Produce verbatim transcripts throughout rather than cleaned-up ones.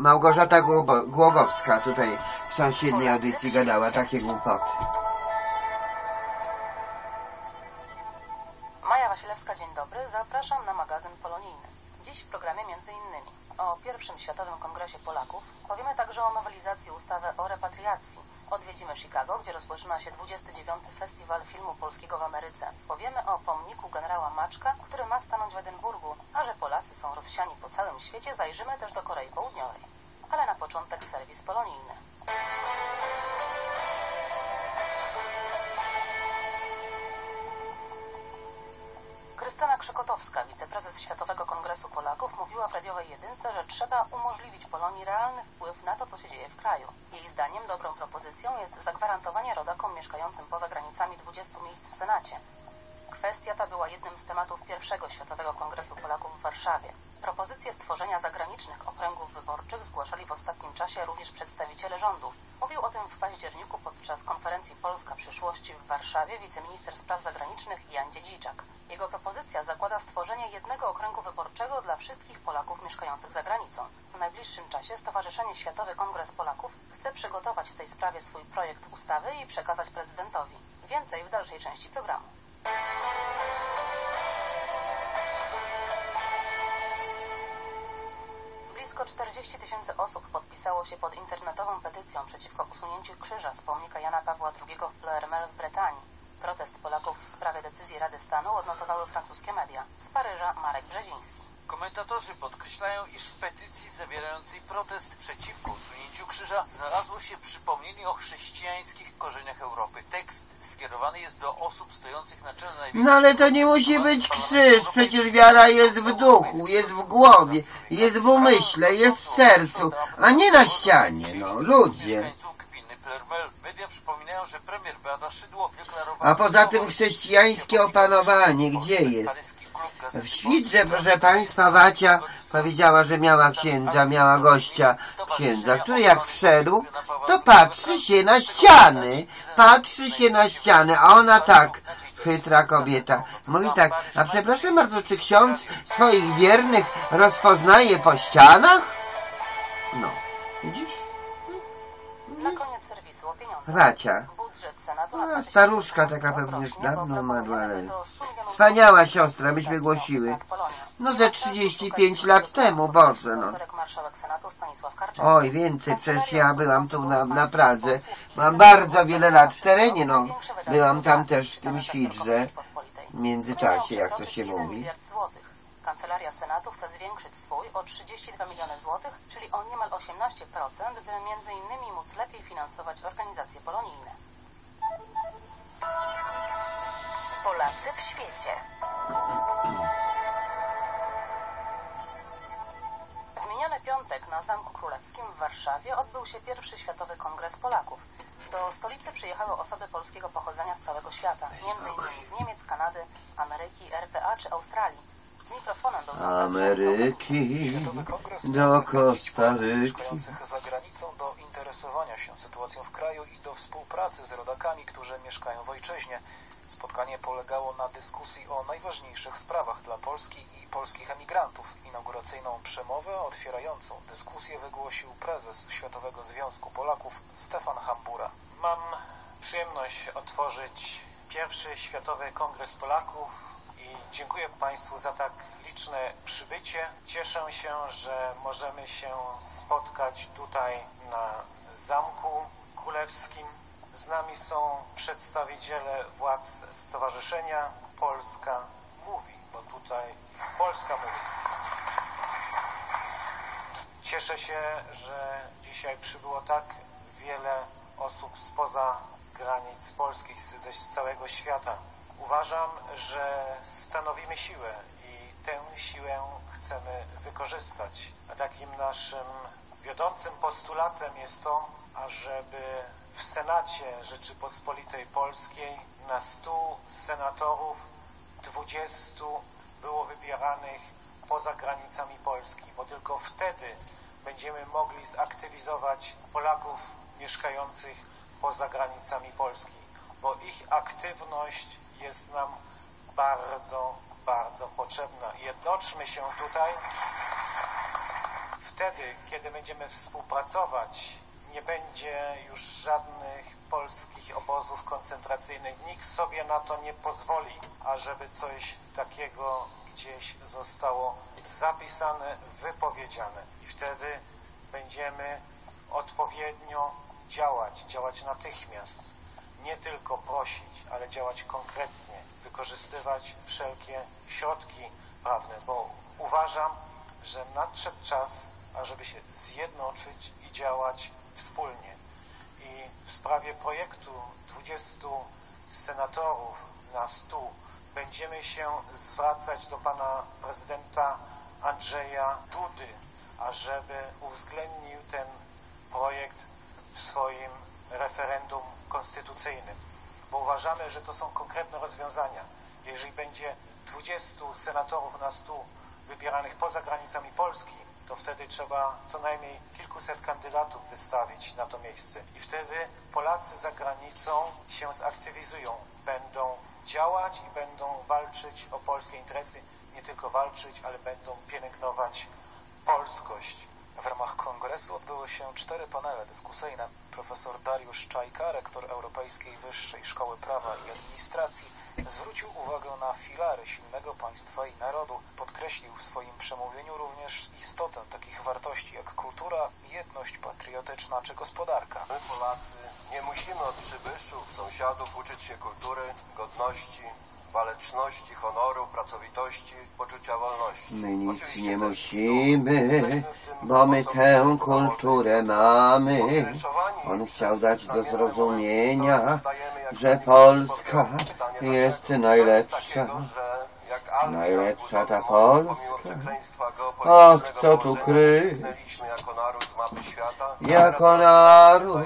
Małgorzata Głogowska tutaj w sąsiedniej audycji gadała takie głupoty. Maja Wasilewska, dzień dobry. Zapraszam na magazyn polonijny. Dziś w programie między innymi o pierwszym Światowym Kongresie Polaków. Powiemy także o nowelizacji ustawy o repatriacji. Odwiedzimy Chicago, gdzie rozpoczyna się dwudziesty dziewiąty Festiwal Filmu Polskiego w Ameryce. Powiemy o pomniku generała Maczka, który ma stanąć w Edynburgu, a że Polacy są rozsiani po całym świecie, zajrzymy też do Korei Południowej. Ale na początek serwis polonijny. Krystyna Krzykotowska, wiceprezes Światowego Kongresu Polaków, mówiła w radiowej jedynce, że trzeba umożliwić Polonii realny wpływ na to, co się dzieje w kraju. Jej zdaniem dobrą propozycją jest zagwarantowanie rodakom mieszkającym poza granicami dwudziestu miejsc w Senacie. Kwestia ta była jednym z tematów pierwszego Światowego Kongresu Polaków w Warszawie. Propozycję stworzenia zagranicznych okręgów wyborczych zgłaszali w ostatnim czasie również przedstawiciele rządów. Mówił o tym w październiku podczas konferencji Polska Przyszłość w Warszawie wiceminister spraw zagranicznych Jan Dziedziczak. Jego propozycja zakłada stworzenie jednego okręgu wyborczego dla wszystkich Polaków mieszkających za granicą. W najbliższym czasie Stowarzyszenie Światowy Kongres Polaków chce przygotować w tej sprawie swój projekt ustawy i przekazać prezydentowi. Więcej w dalszej części programu. Blisko czterdzieści tysięcy osób podpisało się pod internetową petycją przeciwko usunięciu krzyża z pomnika Jana Pawła drugiego w Ploermel w Brytanii. Protest Polaków w sprawie decyzji Rady Stanu odnotowały francuskie media. Z Paryża Marek Brzeziński. Komentatorzy podkreślają, iż w petycji zawierającej protest przeciwko usunięciu krzyża znalazło się przypomnienie o chrześcijańskich korzeniach Europy. Tekst skierowany jest do osób stojących na czele największych... No ale to nie musi być krzyż, przecież wiara jest w duchu, jest w głowie, jest w umyśle, jest w sercu, a nie na ścianie, no, ludzie. Media przypominają, że premier Beata Szydło deklarowała... A poza tym chrześcijańskie opanowanie, gdzie jest? W Świdrze, proszę Państwa, Wacia powiedziała, że miała księdza, miała gościa księdza, który jak wszedł, to patrzy się na ściany, patrzy się na ściany, a ona tak, chytra kobieta, mówi tak, a przepraszam bardzo, czy ksiądz swoich wiernych rozpoznaje po ścianach? No, widzisz? Na koniec serwisu o pieniądze. Wacia. A, staruszka taka pewnie już dawno umarła, ale wspaniała siostra, myśmy głosiły. No ze trzydzieści pięć lat temu, Boże, no. Oj, więcej, przecież ja byłam tu na, na Pradze. Mam bardzo wiele lat w terenie, no. Byłam tam też w tym Świdrze, w międzyczasie, jak to się mówi. Kancelaria Senatu chce zwiększyć swój o trzydzieści dwa miliony złotych, czyli o niemal osiemnaście procent, by między innymi móc lepiej finansować organizacje polonijne. Polacy w świecie. W miniony piątek na Zamku Królewskim w Warszawie odbył się pierwszy Światowy Kongres Polaków. Do stolicy przyjechały osoby polskiego pochodzenia z całego świata, między innymi z Niemiec, Kanady, Ameryki, R P A czy Australii. Z mikrofonem do Ameryki, do Kostaryki. Mieszkających za granicą do interesowania się sytuacją w kraju i do współpracy z rodakami, którzy mieszkają w ojczyźnie. Spotkanie polegało na dyskusji o najważniejszych sprawach dla Polski i polskich emigrantów. Inauguracyjną przemowę otwierającą dyskusję wygłosił prezes Światowego Związku Polaków Stefan Hambura. Mam przyjemność otworzyć pierwszy Światowy Kongres Polaków i dziękuję Państwu za tak liczne przybycie. Cieszę się, że możemy się spotkać tutaj na Zamku Królewskim. Z nami są przedstawiciele władz Stowarzyszenia Polska Mówi, bo tutaj Polska mówi. Cieszę się, że dzisiaj przybyło tak wiele osób spoza granic Polski, z całego świata. Uważam, że stanowimy siłę i tę siłę chcemy wykorzystać. A takim naszym wiodącym postulatem jest to, ażeby w Senacie Rzeczypospolitej Polskiej na stu senatorów dwudziestu było wybieranych poza granicami Polski, bo tylko wtedy będziemy mogli zaktywizować Polaków mieszkających poza granicami Polski, bo ich aktywność jest nam bardzo, bardzo potrzebna. Jednoczmy się tutaj w wtedy, kiedy będziemy współpracować, nie będzie już żadnych polskich obozów koncentracyjnych. Nikt sobie na to nie pozwoli, ażeby coś takiego gdzieś zostało zapisane, wypowiedziane. I wtedy będziemy odpowiednio działać, działać natychmiast. Nie tylko prosić, ale działać konkretnie, wykorzystywać wszelkie środki prawne, bo uważam, że nadszedł czas, ażeby się zjednoczyć i działać wspólnie. I w sprawie projektu dwudziestu senatorów na stu będziemy się zwracać do pana prezydenta Andrzeja Dudy, ażeby uwzględnił ten projekt w swoim referendum konstytucyjnym, bo uważamy, że to są konkretne rozwiązania. Jeżeli będzie dwudziestu senatorów na stu wybieranych poza granicami Polski, to wtedy trzeba co najmniej kilkuset kandydatów wystawić na to miejsce. I wtedy Polacy za granicą się zaktywizują, będą działać i będą walczyć o polskie interesy. Nie tylko walczyć, ale będą pielęgnować polskość. W ramach kongresu odbyły się cztery panele dyskusyjne. Profesor Dariusz Czajka, rektor Europejskiej Wyższej Szkoły Prawa i Administracji, zwrócił uwagę na filary silnego państwa i narodu. Podkreślił w swoim przemówieniu również istotę takich wartości jak kultura, jedność patriotyczna czy gospodarka. My, Polacy, nie musimy od przybyszów, sąsiadów uczyć się kultury, godności, waleczności, honoru, pracowitości, poczucia wolności. My nic Oczywiście nie też musimy, bo my tę kulturę mamy. On chciał dać do zrozumienia, że Polska jest najlepsza. Najlepsza ta Polska. Och, co tu kryć? Jako naród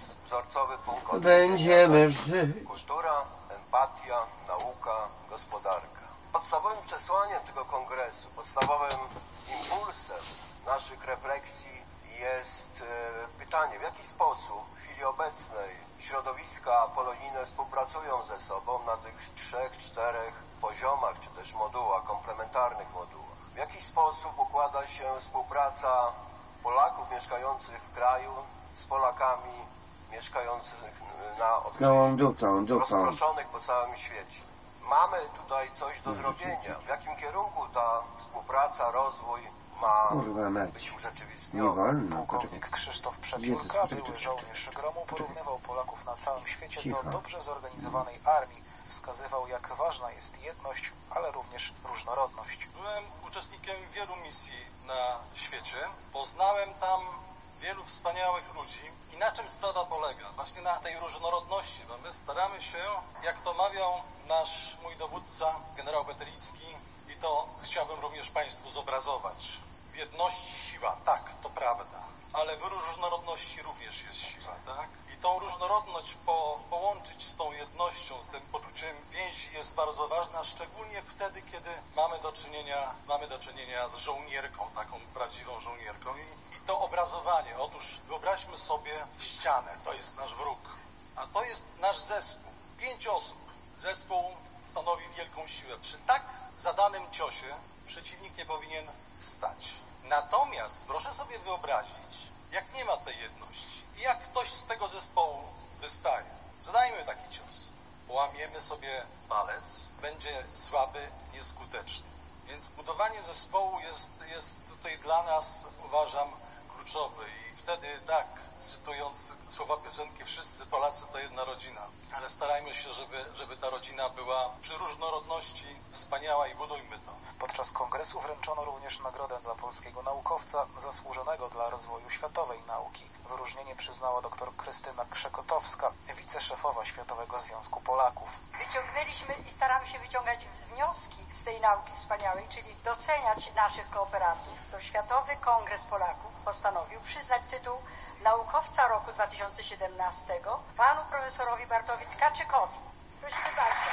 będziemy żyć. Kultura, empatia, nauka, gospodarka. Podstawowym przesłaniem tego kongresu, podstawowym impulsem naszych refleksji jest e, pytanie, w jaki sposób w chwili obecnej środowiska polonijne współpracują ze sobą na tych trzech, czterech poziomach, czy też modułach, komplementarnych modułach. W jaki sposób układa się współpraca Polaków mieszkających w kraju z Polakami mieszkających na Tą dupą, dupą. rozproszonych po całym świecie. Mamy tutaj coś do zrobienia. W jakim kierunku ta współpraca, rozwój ma Kurwa mać. być Nie urzeczywistniony? wolno. Pułkownik Krzysztof Przepiórka, były żołnierz gromu, porównywał Polaków na całym świecie Cicho. do dobrze zorganizowanej armii. Wskazywał, jak ważna jest jedność, ale również różnorodność. Byłem uczestnikiem wielu misji na świecie. Poznałem tam wielu wspaniałych ludzi. I na czym sprawa polega? Właśnie na tej różnorodności, bo my staramy się, jak to mawiał nasz mój dowódca, generał Betelicki, i to chciałbym również Państwu zobrazować. W jedności siła, tak, to prawda, ale w różnorodności również jest siła, tak? I tą różnorodność po, połączyć z tą jednością, z tym poczuciem więzi jest bardzo ważna, szczególnie wtedy, kiedy mamy do czynienia, mamy do czynienia z żołnierką, taką prawdziwą żołnierką. I, i to obrazowanie, otóż wyobraźmy sobie ścianę, to jest nasz wróg, a to jest nasz zespół, pięć osób. Zespół stanowi wielką siłę. Przy tak zadanym ciosie przeciwnik nie powinien wstać. Natomiast proszę sobie wyobrazić, jak nie ma tej jedności i jak ktoś z tego zespołu wystaje. Zadajmy taki cios. Połamiemy sobie palec, będzie słaby, nieskuteczny. Więc budowanie zespołu jest, jest tutaj dla nas, uważam, kluczowe. I wtedy tak, cytując słowa piosenki, wszyscy Polacy to jedna rodzina. Ale starajmy się, żeby, żeby ta rodzina była przy różnorodności wspaniała i budujmy to. Podczas kongresu wręczono również nagrodę dla polskiego naukowca zasłużonego dla rozwoju światowej nauki. Wyróżnienie przyznała dr Krystyna Krzekotowska, wiceszefowa Światowego Związku Polaków. Wyciągnęliśmy i staramy się wyciągać wnioski z tej nauki wspaniałej, czyli doceniać naszych kooperantów. To Światowy Kongres Polaków postanowił przyznać tytuł Naukowca Roku dwa tysiące siedemnastego panu profesorowi Bartowi Tkaczykowi. Prosimy bardzo.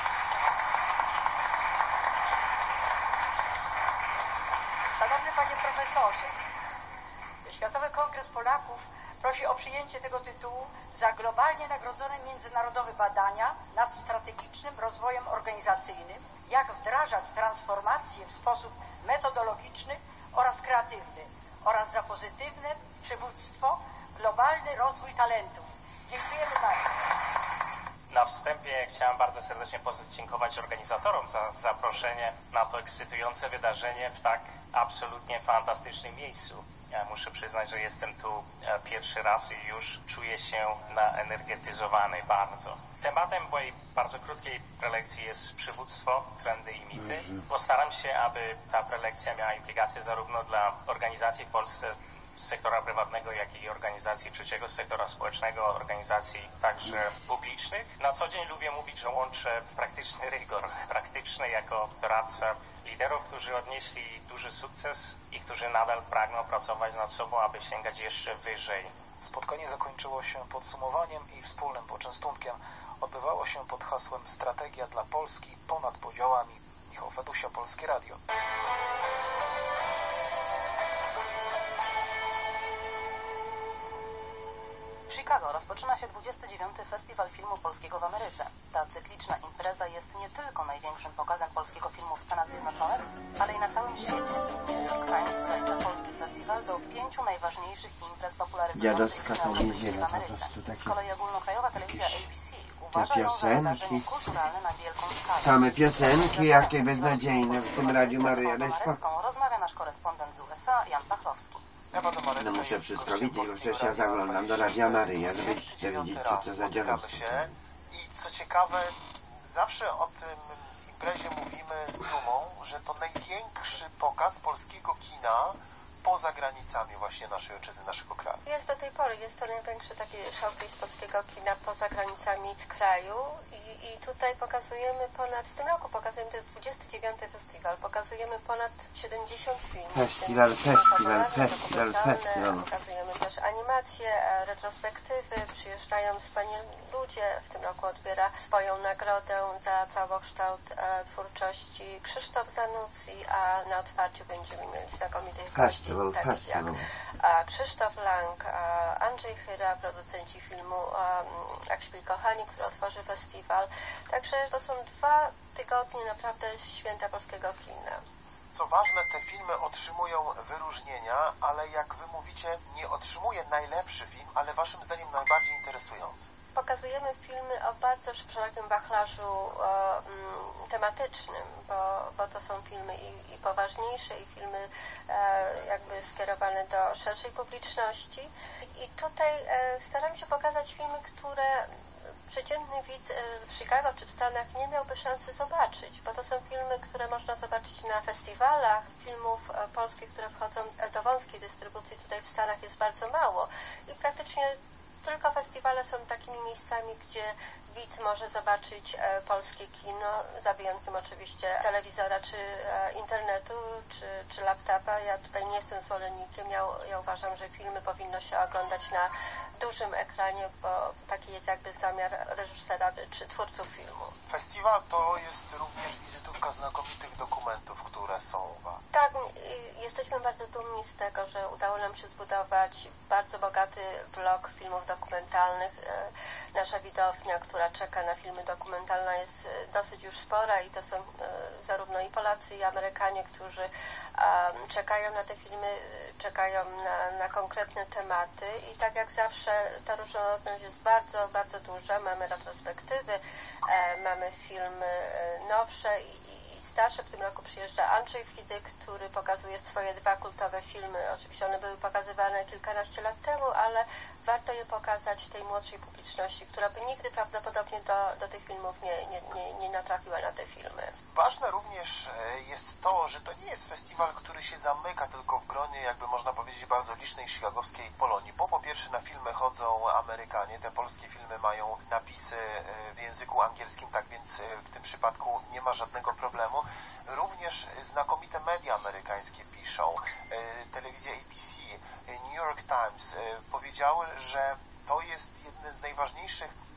Szanowny panie profesorze, Światowy Kongres Polaków prosi o przyjęcie tego tytułu za globalnie nagrodzone międzynarodowe badania nad strategicznym rozwojem organizacyjnym, jak wdrażać transformacje w sposób metodologiczny oraz kreatywny, oraz za pozytywne przywództwo, globalny rozwój talentów. Dziękujemy bardzo. Na wstępie chciałem bardzo serdecznie podziękować organizatorom za zaproszenie na to ekscytujące wydarzenie w tak absolutnie fantastycznym miejscu. Ja muszę przyznać, że jestem tu pierwszy raz i już czuję się naenergetyzowany bardzo. Tematem mojej bardzo krótkiej prelekcji jest przywództwo, trendy i mity. Postaram się, aby ta prelekcja miała implikacje zarówno dla organizacji w Polsce z sektora prywatnego, jak i organizacji trzeciego sektora społecznego, organizacji także publicznych. Na co dzień lubię mówić, że łączę praktyczny rygor, praktyczny jako doradca liderów, którzy odnieśli duży sukces i którzy nadal pragną pracować nad sobą, aby sięgać jeszcze wyżej. Spotkanie zakończyło się podsumowaniem i wspólnym poczęstunkiem. Odbywało się pod hasłem Strategia dla Polski ponad podziałami. Michał Fedusia, Polskie Radio. W Chicago rozpoczyna się dwudziesty dziewiąty Festiwal Filmu Polskiego w Ameryce. Ta cykliczna impreza jest nie tylko największym pokazem polskiego filmu w Stanach Zjednoczonych, ale i na całym świecie. New York Times zalicza polski festiwal do pięciu najważniejszych imprez popularyzujących kino europejskie w Ameryce. Z kolei ogólnokrajowa telewizja A B C uważa ją za wydarzenie kulturalne na wielką skalę. Same piosenki, jakie beznadziejne w tym Radiu Maryja. Rozmawia nasz korespondent z U S A, Jan Pachlowski. No muszę wszystko widzieć, bo przecież ja zaglądam do Radia Maryja, żebyście wiedzieć, co to za dziadostwo. I co ciekawe, zawsze o tym imprezie mówimy z dumą, że to największy pokaz polskiego kina poza granicami właśnie naszej ojczyzny, naszego kraju. Jest do tej pory, jest to największy taki showcase polskiego kina poza granicami kraju i, i tutaj pokazujemy ponad, w tym roku pokazujemy, to jest dwudziesty dziewiąty festiwal, pokazujemy ponad siedemdziesiąt filmów. Festiwal, festiwal, festiwal, festiwal. Pokazujemy też animacje, retrospektywy, przyjeżdżają wspaniali ludzie. W tym roku odbiera swoją nagrodę za całokształt e, twórczości Krzysztof Zanussi, a na otwarciu będziemy mieli znakomitych gości. Tak jak Krzysztof Lang, Andrzej Chyra, producenci filmu Jak śpi kochani, który otworzy festiwal. Także to są dwa tygodnie naprawdę święta polskiego kina. Co ważne, te filmy otrzymują wyróżnienia, ale jak wy mówicie, nie otrzymuje najlepszy film, ale waszym zdaniem najbardziej interesujący. Pokazujemy filmy o bardzo szerokim wachlarzu e, tematycznym, bo, bo to są filmy i, i poważniejsze, i filmy e, jakby skierowane do szerszej publiczności. I tutaj e, staramy się pokazać filmy, które przeciętny widz w Chicago czy w Stanach nie miałby szansy zobaczyć, bo to są filmy, które można zobaczyć na festiwalach. Filmów polskich, które wchodzą do wąskiej dystrybucji tutaj w Stanach jest bardzo mało i praktycznie tylko festiwale są takimi miejscami, gdzie widz może zobaczyć e, polskie kino, za wyjątkiem oczywiście telewizora, czy e, internetu, czy, czy laptopa. Ja tutaj nie jestem zwolennikiem, ja, ja uważam, że filmy powinno się oglądać na dużym ekranie, bo taki jest jakby zamiar reżysera czy twórców filmu. Festiwal to jest również wizytówka znakomitych dokumentów, które są u was. Tak, jesteśmy bardzo dumni z tego, że udało nam się zbudować bardzo bogaty blok filmów dokumentalnych. Nasza widownia, która czeka na filmy dokumentalne, jest dosyć już spora i to są zarówno i Polacy, i Amerykanie, którzy czekają na te filmy, czekają na, na konkretne tematy i tak jak zawsze ta różnorodność jest bardzo, bardzo duża. Mamy retrospektywy, mamy filmy nowsze i starsze. W tym roku przyjeżdża Andrzej Fidy, który pokazuje swoje dwa kultowe filmy. Oczywiście one były pokazywane kilkanaście lat temu, ale warto je pokazać tej młodszej publiczności, która by nigdy prawdopodobnie do, do tych filmów nie, nie, nie, nie natrafiła na te filmy. Ważne również jest to, że to nie jest festiwal, który się zamyka tylko w gronie, jakby można powiedzieć, bardzo licznej chicagowskiej Polonii, bo po pierwsze na filmy chodzą Amerykanie, te polskie filmy mają napisy w języku angielskim, tak więc w tym przypadku nie ma żadnego problemu. Również znakomite media amerykańskie piszą, telewizja A B C, New York Times powiedziały, że to jest jeden z najważniejszych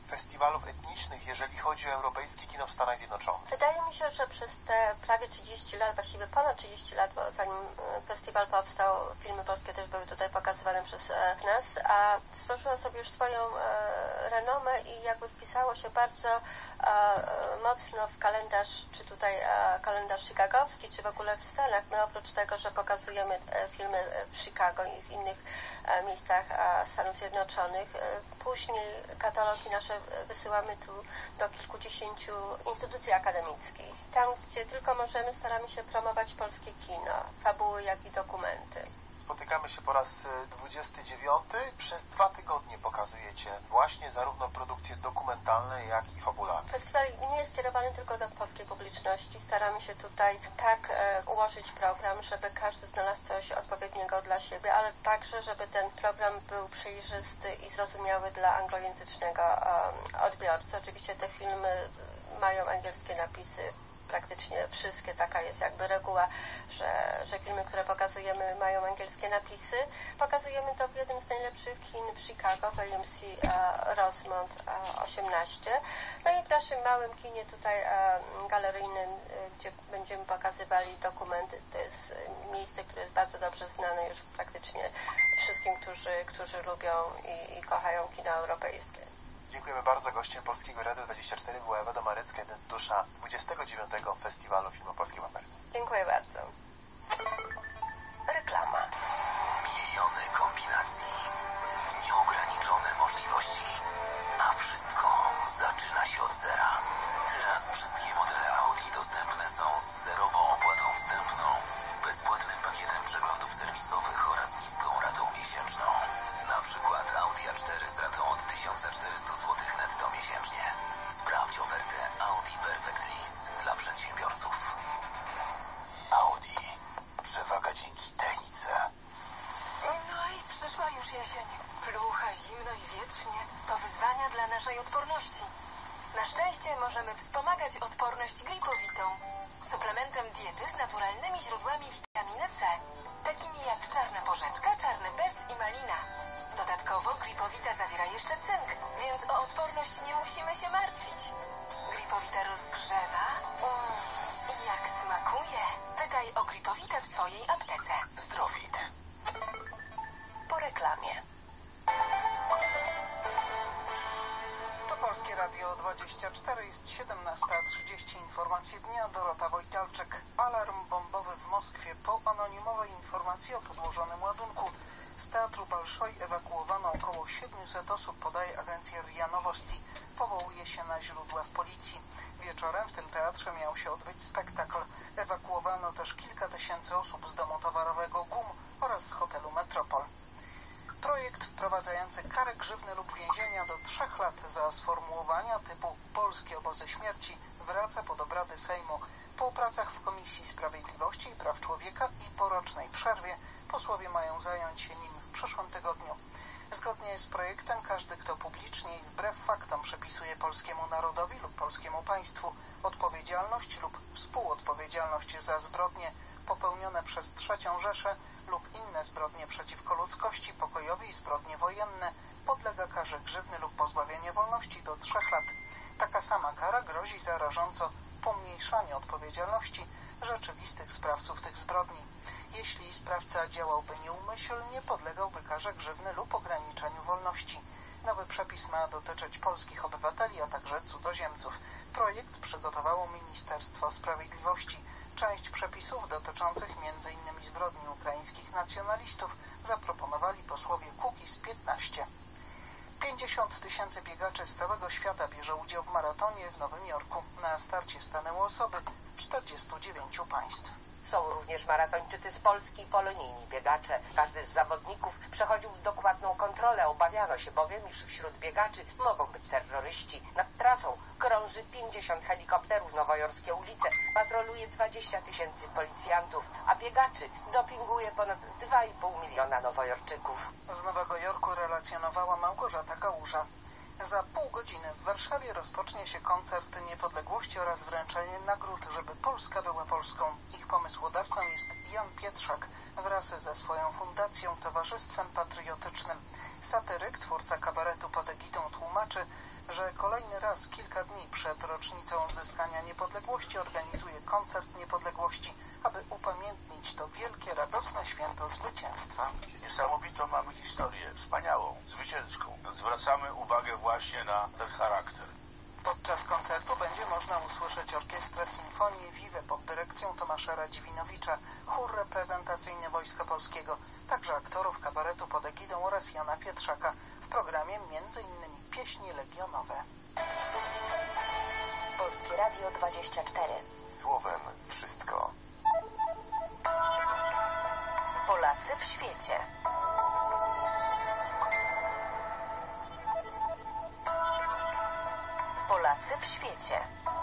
festiwalów etnicznych, jeżeli chodzi o europejskie kino w Stanach Zjednoczonych? Wydaje mi się, że przez te prawie trzydzieści lat, właściwie ponad trzydzieści lat, bo zanim festiwal powstał, filmy polskie też były tutaj pokazywane przez nas, a stworzyło sobie już swoją renomę i jakby wpisało się bardzo mocno w kalendarz, czy tutaj kalendarz chicagowski, czy w ogóle w Stanach. My oprócz tego, że pokazujemy filmy w Chicago i w innych miejscach Stanów Zjednoczonych, później katalogi nasze wysyłamy tu do kilkudziesięciu instytucji akademickich. Tam, gdzie tylko możemy, staramy się promować polskie kino, fabuły, jak i dokumenty. Spotykamy się po raz dwudziesty dziewiąty. Przez dwa tygodnie pokazujecie właśnie zarówno produkcje dokumentalne, jak i fabularne. Festiwal nie jest skierowany tylko do polskiej publiczności. Staramy się tutaj tak e, ułożyć program, żeby każdy znalazł coś odpowiedniego dla siebie, ale także, żeby ten program był przejrzysty i zrozumiały dla anglojęzycznego e, odbiorcy. Oczywiście te filmy mają angielskie napisy. Praktycznie wszystkie, taka jest jakby reguła, że, że filmy, które pokazujemy, mają angielskie napisy. Pokazujemy to w jednym z najlepszych kin w Chicago, w A M C uh, Rosemont uh, osiemnaście. No i w naszym małym kinie tutaj uh, galeryjnym, uh, gdzie będziemy pokazywali dokumenty. To jest uh, miejsce, które jest bardzo dobrze znane już praktycznie wszystkim, którzy, którzy lubią i, i kochają kino europejskie. Dziękujemy bardzo. Gościem Polskiego Radia dwadzieścia cztery była Ewa Domarecka, jeden z dusza dwudziestego dziewiątego Festiwalu Filmu Polskiego w Ameryce. Dziękuję bardzo. Reklama. Miliony kombinacji, nieograniczone możliwości, a wszystko zaczyna się od zera. Teraz wszystkie modele Audi dostępne są z zerową opłatą wstępną, bezpłatnym pakietem przeglądów serwisowych oraz niską ratą miesięczną. Na przykład Audi A cztery z ratą od tysiąc czterysta złotych netto miesięcznie. Sprawdź ofertę Audi Perfect Lease dla przedsiębiorców. Audi. Przewaga dzięki technice. No i przyszła już jesień. Plucha, zimno i wietrznie to wyzwania dla naszej odporności. Na szczęście możemy wspomagać odporność Gripowitą, suplementem diety z naturalnymi źródłami witaminy C, takimi jak czarna porzeczka, czarny bez i malina. Dodatkowo Gripowita zawiera jeszcze cynk, więc o odporność nie musimy się martwić. Gripowita rozgrzewa. Mm, i jak smakuje? Pytaj o Gripowitę w swojej aptece. Zdrowit. Po reklamie. To Polskie Radio dwadzieścia cztery, jest siedemnasta trzydzieści. Informacje dnia, Dorota Wojtalczyk. Alarm bombowy w Moskwie po anonimowej informacji o podłożonym ładunku. Z Teatru Balszoj ewakuowano około siedmiuset osób, podaje agencja R I A Nowosti. Powołuje się na źródła w policji. Wieczorem w tym teatrze miał się odbyć spektakl. Ewakuowano też kilka tysięcy osób z domu towarowego G U M oraz z hotelu Metropol. Projekt wprowadzający karę grzywny lub więzienia do trzech lat za sformułowania typu polskie obozy śmierci wraca pod obrady Sejmu. Po pracach w Komisji Sprawiedliwości i Praw Człowieka i po rocznej przerwie posłowie mają zająć się nim w przyszłym tygodniu. Zgodnie z projektem każdy, kto publicznie i wbrew faktom przypisuje polskiemu narodowi lub polskiemu państwu odpowiedzialność lub współodpowiedzialność za zbrodnie popełnione przez trzecią Rzeszę lub inne zbrodnie przeciwko ludzkości, pokojowi i zbrodnie wojenne, podlega karze grzywny lub pozbawienia wolności do trzech lat. Taka sama kara grozi za rażąco pomniejszanie odpowiedzialności rzeczywistych sprawców tych zbrodni. Jeśli sprawca działałby nieumyślnie, podlegałby karze grzywny lub ograniczeniu wolności. Nowy przepis ma dotyczyć polskich obywateli, a także cudzoziemców. Projekt przygotowało Ministerstwo Sprawiedliwości. Część przepisów dotyczących między innymi zbrodni ukraińskich nacjonalistów zaproponowali posłowie Kukiz piętnaście. pięćdziesiąt tysięcy biegaczy z całego świata bierze udział w maratonie w Nowym Jorku. Na starcie stanęły osoby z czterdziestu dziewięciu państw. Są również maratończycy z Polski i polonijni biegacze. Każdy z zawodników przechodził dokładną kontrolę. Obawiano się bowiem, iż wśród biegaczy mogą być terroryści. Nad trasą krąży pięćdziesiąt helikopterów, nowojorskie ulice patroluje dwadzieścia tysięcy policjantów, a biegaczy dopinguje ponad dwa i pół miliona nowojorczyków. Z Nowego Jorku relacjonowała Małgorzata Kałuża. Za pół godziny w Warszawie rozpocznie się koncert niepodległości oraz wręczenie nagród, żeby Polska była Polską. Ich pomysłodawcą jest Jan Pietrzak wraz ze swoją fundacją Towarzystwem Patriotycznym. Satyryk, twórca kabaretu pod egitą tłumaczy, że kolejny raz kilka dni przed rocznicą odzyskania niepodległości organizuje koncert niepodległości, aby upamiętnić to wielkie, radosne święto zwycięstwa. Niesamowitą mamy historię, wspaniałą, zwycięską. Zwracamy uwagę właśnie na ten charakter. Podczas koncertu będzie można usłyszeć orkiestrę Sinfonii Vive pod dyrekcją Tomasza Radziwinowicza, chór reprezentacyjny Wojska Polskiego, także aktorów kabaretu pod egidą oraz Jana Pietrzaka. W programie między innymi pieśni legionowe. Polskie Radio dwadzieścia cztery. Słowem wszystko. Polacy w świecie. Polacy w świecie.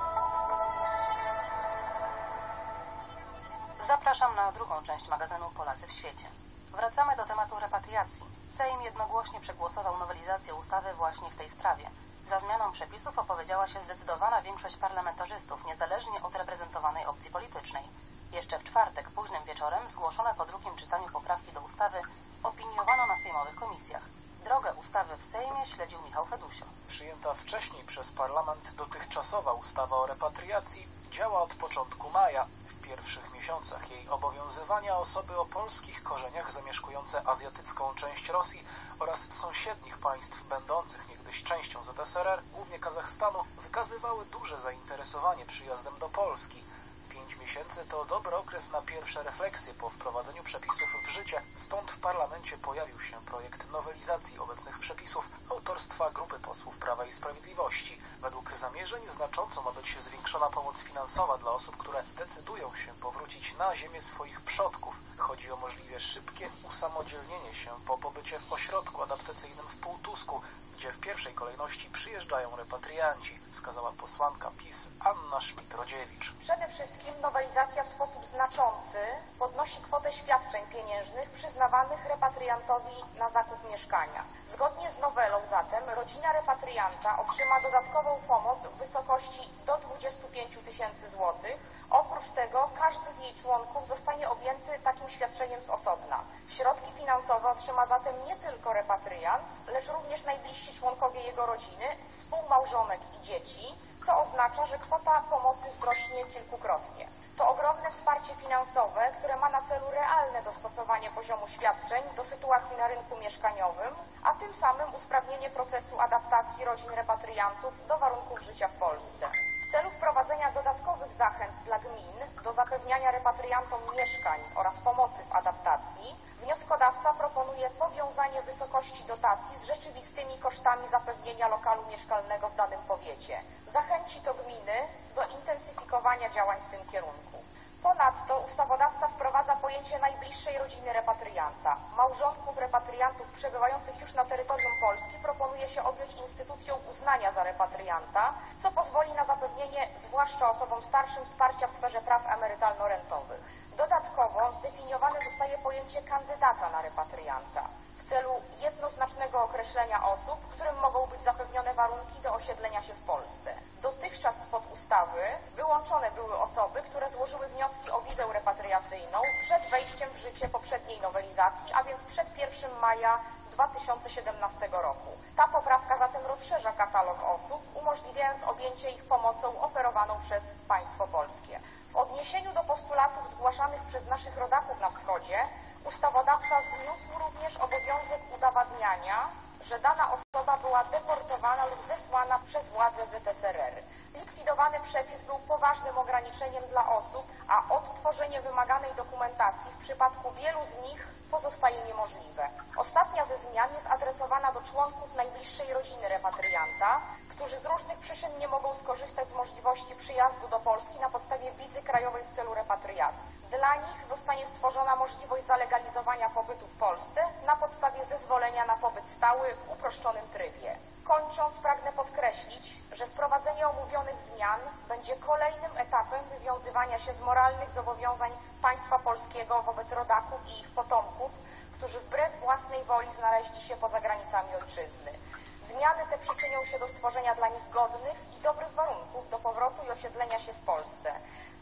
Zapraszam na drugą część magazynu Polacy w świecie. Wracamy do tematu repatriacji. Sejm jednogłośnie przegłosował nowelizację ustawy właśnie w tej sprawie. Za zmianą przepisów opowiedziała się zdecydowana większość parlamentarzystów, niezależnie od reprezentowanej opcji politycznej. Jeszcze w czwartek późnym wieczorem zgłoszone po drugim czytaniu poprawki do ustawy opiniowano na sejmowych komisjach. Drogę ustawy w Sejmie śledził Michał Fedusio. Przyjęta wcześniej przez parlament dotychczasowa ustawa o repatriacji działa od początku maja. W pierwszych miesiącach jej obowiązywania osoby o polskich korzeniach zamieszkujące azjatycką część Rosji oraz sąsiednich państw będących niegdyś częścią Z S R R, głównie Kazachstanu, wykazywały duże zainteresowanie przyjazdem do Polski. Pięć miesięcy to dobry okres na pierwsze refleksje po wprowadzeniu przepisów w życie, stąd w parlamencie pojawił się projekt nowelizacji obecnych przepisów autorstwa grupy posłów Prawa i Sprawiedliwości. Według zamierzeń znacząco ma być zwiększona pomoc finansowa dla osób, które zdecydują się powrócić na ziemię swoich przodków. Chodzi o możliwie szybkie usamodzielnienie się po pobycie w ośrodku adaptacyjnym w Półtusku, gdzie w pierwszej kolejności przyjeżdżają repatrianci, wskazała posłanka PiS Anna Schmidt-Rodziewicz. Przede wszystkim nowelizacja w sposób znaczący podnosi kwotę świadczeń pieniężnych przyznawanych repatriantowi na zakup mieszkania. Zgodnie z nowelą zatem rodzina repatrianta otrzyma dodatkową pomoc w wysokości do dwudziestu pięciu tysięcy złotych. Oprócz tego każdy z jej członków zostanie objęty takim świadczeniem z osobna. Środki finansowe otrzyma zatem nie tylko repatriant, lecz również najbliżsi członkowie jego rodziny, współmałżonek i dzieci, co oznacza, że kwota pomocy wzrośnie kilkukrotnie. To ogromne wsparcie finansowe, które ma na celu realne dostosowanie poziomu świadczeń do sytuacji na rynku mieszkaniowym, a tym samym usprawnienie procesu adaptacji rodzin repatriantów do warunków życia w Polsce. W celu wprowadzenia dodatkowych zachęt dla gmin do zapewniania repatriantom mieszkań oraz pomocy w adaptacji, wnioskodawca proponuje powiązanie wysokości dotacji z rzeczywistymi kosztami zapewnienia lokalu mieszkalnego w danym powiecie. Zachęci to gminy do intensyfikowania działań w tym kierunku. Ponadto ustawodawca wprowadza pojęcie najbliższej rodziny repatrianta. Małżonków repatriantów przebywających już na terytorium Polski proponuje się objąć instytucją uznania za repatrianta, co pozwoli na zapewnienie zwłaszcza osobom starszym wsparcia w sferze praw emerytalno-rentowych. Dodatkowo zdefiniowane zostaje pojęcie kandydata na repatrianta w celu jednoznacznego określenia osób, którym mogą być zapewnione warunki do osiedlenia się w Polsce. Dotychczas spod ustawy wyłączone były osoby, które złożyły wnioski o wizę repatriacyjną przed wejściem w życie poprzedniej nowelizacji, a więc przed pierwszego maja dwa tysiące siedemnastego roku. Ta poprawka zatem rozszerza katalog osób, umożliwiając objęcie ich pomocą oferowaną przez państwo polskie. W odniesieniu do postulatów zgłaszanych przez naszych rodaków na wschodzie, ustawodawca zniósł również obowiązek udowadniania, że dana osoba była deportowana lub zesłana przez władze Z S R R. Likwidowany przepis był poważnym ograniczeniem dla osób, a odtworzenie wymaganej dokumentacji w przypadku wielu z nich pozostaje niemożliwe. Ostatnia ze zmian jest adresowana do członków najbliższej rodziny repatrianta, którzy z różnych przyczyn nie mogą skorzystać z możliwości przyjazdu do Polski na podstawie wizy krajowej w celu repatriacji. Dla nich zostanie stworzona możliwość zalegalizowania pobytu w Polsce na podstawie zezwolenia na pobyt stały w uproszczonym trybie. Kończąc, pragnę podkreślić, że wprowadzenie omówionych zmian będzie kolejnym etapem wywiązywania się z moralnych zobowiązań państwa polskiego wobec rodaków i ich potomków, którzy wbrew własnej woli znaleźli się poza granicami ojczyzny. Zmiany te przyczynią się do stworzenia dla nich godnych i dobrych warunków do powrotu i osiedlenia się w Polsce.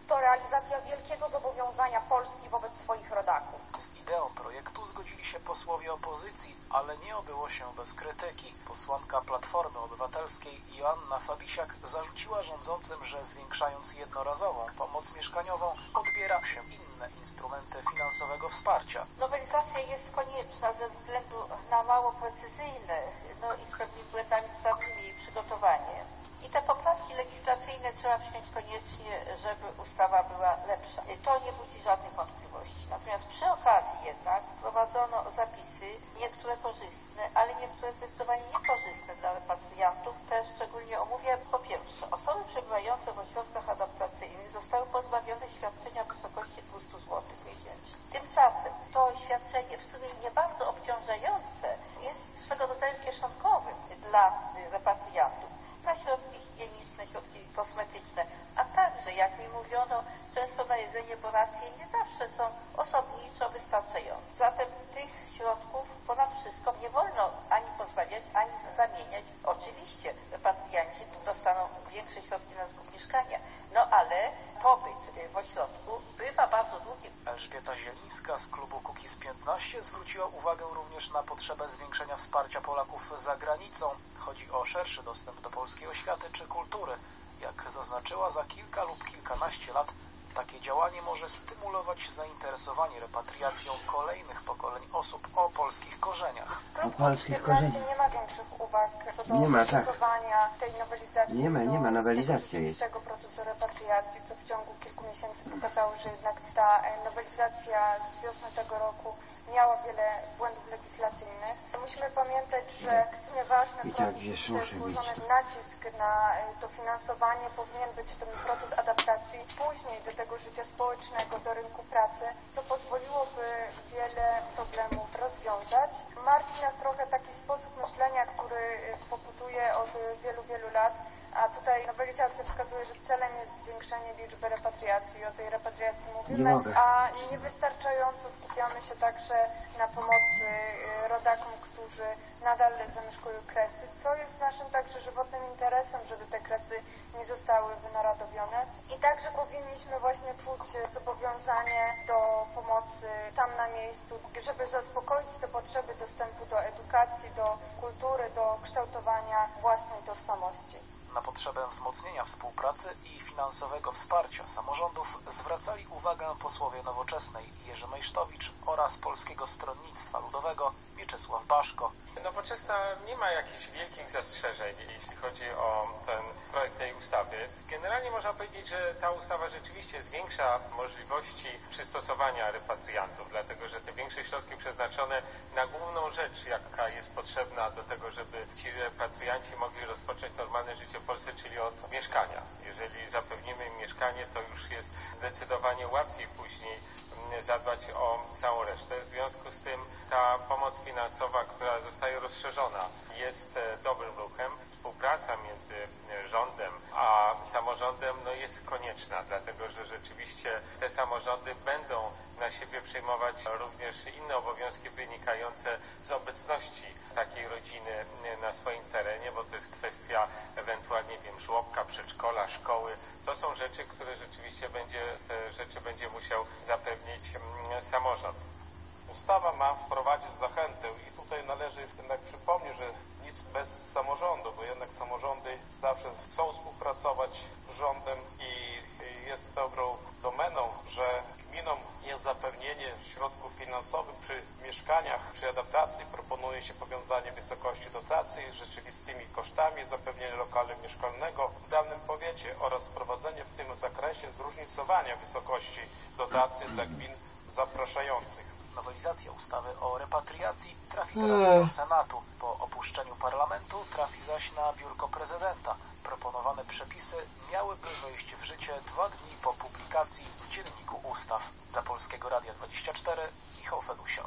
To realizacja wielkiego zobowiązania Polski wobec swoich rodaków. Z ideą projektu zgodzili się posłowie opozycji, ale nie obyło się bez krytyki. Posłanka Platformy Obywatelskiej Joanna Fabisiak zarzuciła rządzącym, że zwiększając jednorazową pomoc mieszkaniową odbiera się inne instrumenty finansowego wsparcia. Nowelizacja jest konieczna ze względu na mało precyzyjne, no i z pewnymi błędami prawnymi jej przygotowanie. I te poprawki legislacyjne trzeba przyjąć koniecznie, żeby ustawa była lepsza. To nie budzi żadnych wątpliwości. Natomiast przy okazji jednak wprowadzono zapisy, niektóre korzystne, ale niektóre zdecydowanie niekorzystne dla repatriantów. Te szczególnie omówię. Po pierwsze, osoby przebywające w ośrodkach adaptacyjnych zostały pozbawione świadczenia w wysokości dwieście złotych miesięcznie. Tymczasem to świadczenie w sumie nie bardzo obciążające jest swego rodzaju kieszonkowym dla repatriantów. Na środki higieniczne, środki kosmetyczne, a także, jak mi mówiono, często na jedzenie, bo racje nie zawsze są osobniczo wystarczające. Zatem tych środków ponad wszystko nie wolno ani pozbawiać, ani zamieniać. Oczywiście repatrianci dostaną większe środki na zakup mieszkania, no ale pobyt w ośrodku bywa bardzo długi. Elżbieta Zielińska z klubu Kukiz piętnaście zwróciła uwagę również na potrzebę zwiększenia wsparcia Polaków za granicą. Chodzi o szerszy dostęp do polskiej oświaty czy kultury. Jak zaznaczyła, za kilka lub kilkanaście lat takie działanie może stymulować zainteresowanie repatriacją kolejnych pokoleń osób o polskich korzeniach. O polskich korzeniach. Nie ma większych uwag co do nie ma, tak. tej nowelizacji. Nie ma, nie ma, nowelizacja jest. tego procesu repatriacji, co w ciągu kilku miesięcy pokazało, że jednak ta nowelizacja z wiosny tego roku miała wiele błędów legislacyjnych. Musimy pamiętać, że ważny I proces, tak, wiesz, muszę włożony nacisk na dofinansowanie powinien być ten proces adaptacji później do tego życia społecznego, do rynku pracy, co pozwoliłoby wiele problemów rozwiązać. Martwi nas trochę taki sposób myślenia, który pokutuje od wielu, wielu lat, a tutaj nowelizacja wskazuje, że celem jest zwiększenie liczby repatriacji. O tej repatriacji mówimy, nie a niewystarczająco skupiamy się także na pomocy rodakom, którzy nadal zamieszkują Kresy, co jest naszym także żywotnym interesem, żeby te Kresy nie zostały wynarodowione. I także powinniśmy właśnie czuć zobowiązanie do pomocy tam na miejscu, żeby zaspokoić te potrzeby dostępu do edukacji, do kultury, do kształtowania własnej tożsamości. Na potrzebę wzmocnienia współpracy i finansowego wsparcia samorządów zwracali uwagę posłowie Nowoczesnej Jerzy Mejsztowicz oraz Polskiego Stronnictwa Ludowego Mieczysław Baszko. Nowoczesna nie ma jakichś wielkich zastrzeżeń, jeśli chodzi o ten projekt tej ustawy. Generalnie można powiedzieć, że ta ustawa rzeczywiście zwiększa możliwości przystosowania repatriantów, dlatego że te większe środki przeznaczone na główną rzecz, jaka jest potrzebna do tego, żeby ci repatrianci mogli rozpocząć normalne życie w Polsce, czyli od mieszkania. Jeżeli zapewnimy im mieszkanie, to już jest zdecydowanie łatwiej później zadbać o całą resztę. W związku z tym ta pomoc finansowa, która zostaje rozszerzona, jest dobrym ruchem. Współpraca między rządem a samorządem no, jest konieczna, dlatego że rzeczywiście te samorządy będą na siebie przejmować również inne obowiązki wynikające z obecności takiej rodziny na swoim terenie, bo to jest kwestia ewentualnie, wiem, żłobka, przedszkola, szkoły. To są rzeczy, które rzeczywiście będzie, te rzeczy będzie musiał zapewnić samorząd. Ustawa ma wprowadzić zachętę i tutaj należy jednak przypomnieć, że nic bez samorządu, bo jednak samorządy zawsze chcą współpracować z rządem i jest dobrą domeną, że gminom jest zapewnienie środków finansowych przy mieszkaniach, przy adaptacji. Proponuje się powiązanie wysokości dotacji z rzeczywistymi kosztami, zapewnienie lokalu mieszkalnego w danym powiecie oraz wprowadzenie w tym zakresie zróżnicowania wysokości dotacji dla gmin zapraszających. Nowelizacja ustawy o repatriacji trafi teraz do Senatu. Po opuszczeniu parlamentu trafi zaś na biurko prezydenta. Proponowane przepisy miałyby wejść w życie dwa dni po publikacji w Dzienniku Ustaw. Dla Polskiego Radia dwadzieścia cztery Michał Fedusio.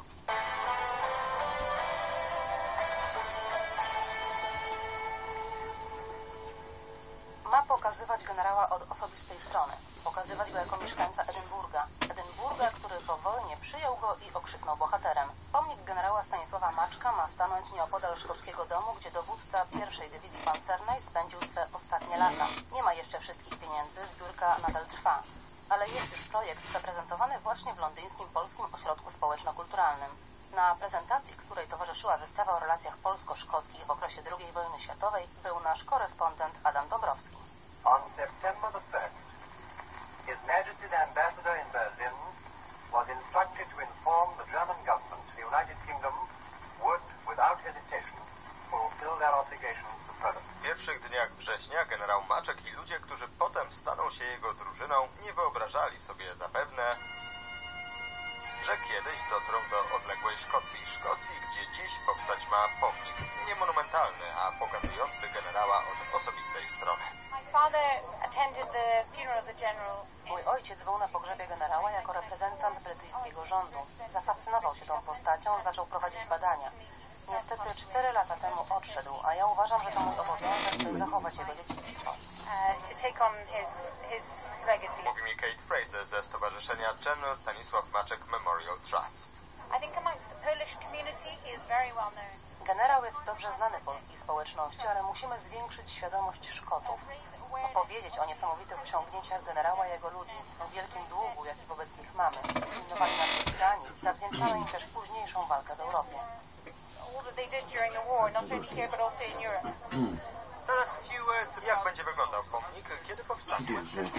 Ma pokazywać generała od osobistej strony. Pokazywać go jako mieszkańca Edynburga. Edynburga, który po wojnie przyjął go i okrzyknął bohaterem. Pomnik generała Stanisława Maczka ma stanąć nieopodal szkockiego domu, gdzie dowódca pierwszej Dywizji Pancernej spędził swe ostatnie lata. Nie ma jeszcze wszystkich pieniędzy, zbiórka nadal trwa. ale jest już projekt zaprezentowany właśnie w londyńskim Polskim Ośrodku Społeczno-Kulturalnym. Na prezentacji, której towarzyszyła wystawa o relacjach polsko-szkockich w okresie drugiej wojny światowej, był nasz korespondent Adam Dąbrowski. On September the first, His Majesty the Ambassador in Berlin was instructed to inform the German government the United Kingdom would, without hesitation, fulfill their obligations to Poland. W pierwszych dniach września generał Maczek i ludzie, którzy potem staną się jego drużyną, nie wyobrażali sobie zapewne, że kiedyś dotrą do odległej Szkocji. Szkocji, gdzie dziś powstać ma pomnik. Nie monumentalny, a pokazujący generała od osobistej strony. Mój ojciec był na pogrzebie generała jako reprezentant brytyjskiego rządu. Zafascynował się tą postacią, zaczął prowadzić badania. Niestety cztery lata temu odszedł, a ja uważam, że to mój obowiązek, by zachować jego dziedzictwo. Mówi mi Kate Fraser ze stowarzyszenia General Stanisław Maczek Memorial Trust. Generał jest dobrze znany polskiej społeczności, ale musimy zwiększyć świadomość Szkotów. Opowiedzieć o niesamowitych osiągnięciach generała i jego ludzi, o wielkim długu, jaki wobec nich mamy, pilnowaniu naszych granic, zawdzięczamy im też późniejszą walkę w Europie. Teraz few words. Jak będzie wyglądał pomnik? Kiedy powstanie?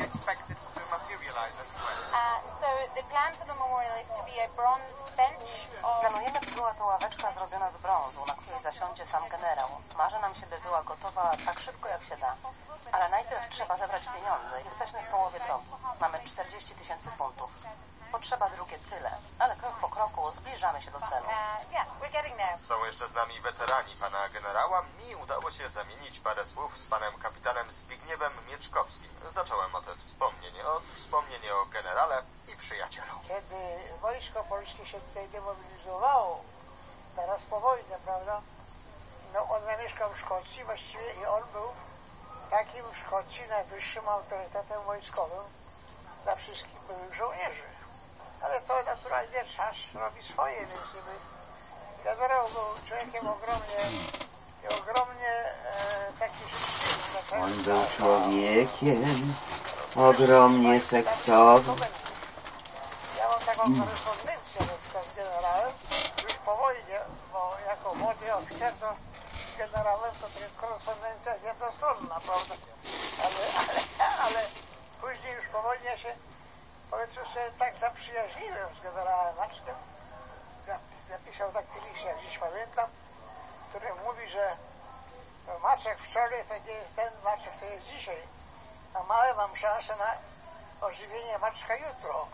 Planujemy, by była to ławeczka zrobiona z brązu, na której zasiądzie sam generał. Marzy nam się, by była gotowa tak szybko, jak się da. Ale najpierw trzeba zebrać pieniądze. Jesteśmy w połowie drogi. Mamy czterdzieści tysięcy funtów. Potrzeba drugie tyle, ale krok po kroku zbliżamy się do celu. Są jeszcze z nami weterani pana generała. Mi udało się zamienić parę słów z panem kapitanem Zbigniewem Mieczkowskim. Zacząłem od wspomnień, od wspomnień o generale i przyjacielu. Kiedy wojsko polskie się tutaj demobilizowało, teraz po wojnie, prawda, no on zamieszkał w Szkocji właściwie i on był takim w Szkocji najwyższym autorytetem wojskowym dla wszystkich byłych żołnierzy. Ale to naturalnie czas robi swoje, więc gdyby generał był człowiekiem ogromnie, ogromnie e, taki życzliwy. On był człowiekiem ogromnie seksownym. Ja mam taką korespondencję na przykład z generałem już po wojnie, bo jako młody oficer to z generałem to korespondencja jest jednostronna, prawda? Ale, ale, ale później już po wojnie się, powiedzmy sobie, tak zaprzyjaźniłem z generałem Maczkiem. Napisał taki list, jak dziś pamiętam, w którym mówi, że Maczek wczoraj to nie jest ten Maczek, co jest dzisiaj, a małe mam szansę na ożywienie Maczka jutro.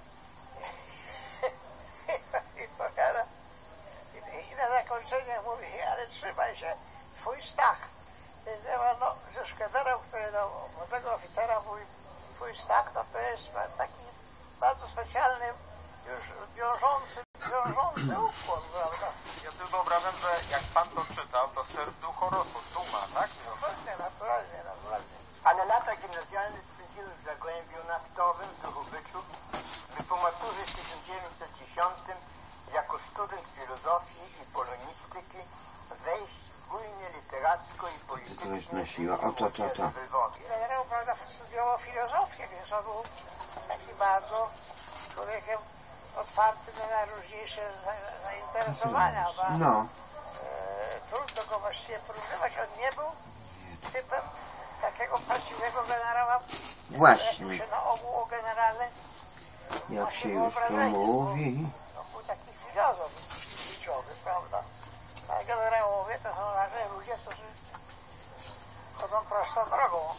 I powiada, i, i na zakończenie mówi, ale trzymaj się, twój Stach. Więc ja mam, no, że generał, który do młodego oficera mówi, twój Stach, to to jest taki bardzo specjalny, już wiążący, wiążący ukłon, prawda? Ja sobie wyobrażam, że jak pan to czytał, to serducho rosło, duma, tak? Naturalnie, naturalnie, naturalnie. Ale lata gimnazjalne spędziłem w Zagłębiu Naftowym w Drohobyczu, by po maturze w tysiąc dziewięćset dziesiątym jako student filozofii i polonistyki wejść w górnie literacko i politycznie O to, to, to. w Lwowie. Generał, prawda, studiował filozofię, więc on był taki bardzo człowiekiem otwartym na najróżniejsze zainteresowania. No. E, trudno go właściwie porównywać. On nie był typem takiego prawdziwego generała. Właśnie. Jak się na ogół o generale Jak się już to mówi. On był taki filozof życiowy, prawda? A generałowie to są raczej ludzie, którzy chodzą prostą drogą.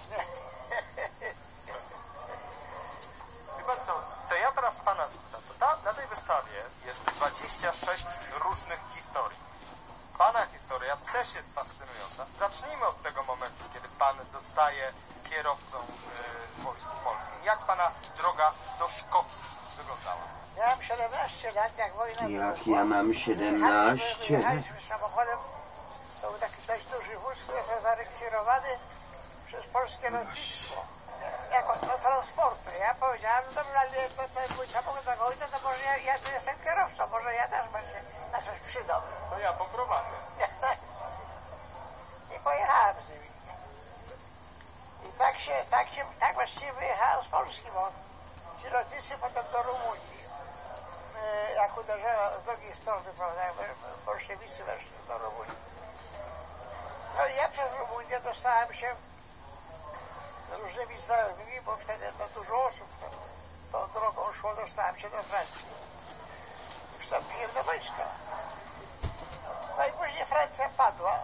Wie pan co, to ja teraz pana spytam. Ta, na tej wystawie jest dwadzieścia sześć różnych historii. Pana historia też jest fascynująca. Zacznijmy od tego momentu, kiedy pan zostaje kierowcą yy, w Wojsku Polskim. Jak pana droga do Szkocji wyglądała? Miałem siedemnaście lat, jak wojna Jak wybuchła. ja mam siedemnaście. Wyjechaliśmy samochodem, to był taki dość duży wóz, który został zarekwirowany przez polskie lotnictwo. Jako do transportu. Ja powiedziałem, no dobra, ale to, to jest mój samochód na wojnę, to może ja, ja tu jestem kierowcą, może ja też będę na coś przydał. To ja poprowadzę. I pojechałem z nimi. I tak się, tak się, tak właściwie wyjechałem z Polski, bo ci lotnicy potem do Rumunii, jak uderzała z drugiej strony, prawda, bolszewicy weszli do Rumunii. No i ja przez Rumunię dostałem się różnymi znajomymi, bo wtedy to dużo osób tą drogą szło, dostałem się do Francji. Wstąpiłem do wojska. No i później Francja padła.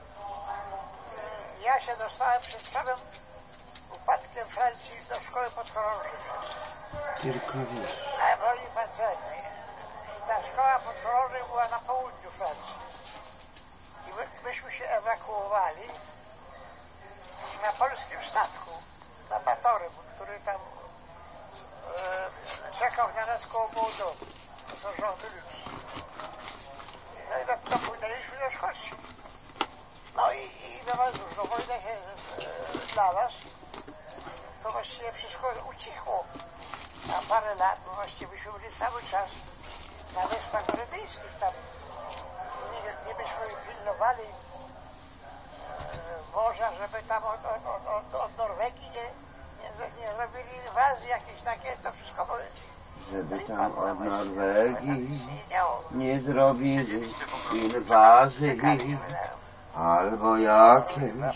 Ja się dostałem przed samym upadkiem Francji do szkoły podchorążych. Tylko wiesz. Na broni pancernej. I ta szkoła podchorążych była na południu Francji. I my, myśmy się ewakuowali na polskim statku, na Batorym, który tam e, czekał na nas koło Mołdowy. To są rządy ludzi. No i tak dopłynęliśmy do Szkocji. No i, i no, cóż, no wojna się e, dla nas to właściwie wszystko ucichło. Na parę lat, bo właściwie byśmy byli cały czas na Wyspach Brytyjskich. Tam nie, nie byśmy pilnowali e, morza, żeby tam od, od, od, od Norwegii nie, nie, nie zrobili inwazji jakieś takie, to wszystko były. Żeby tam od Norwegii nie zrobili inwazji albo jakieś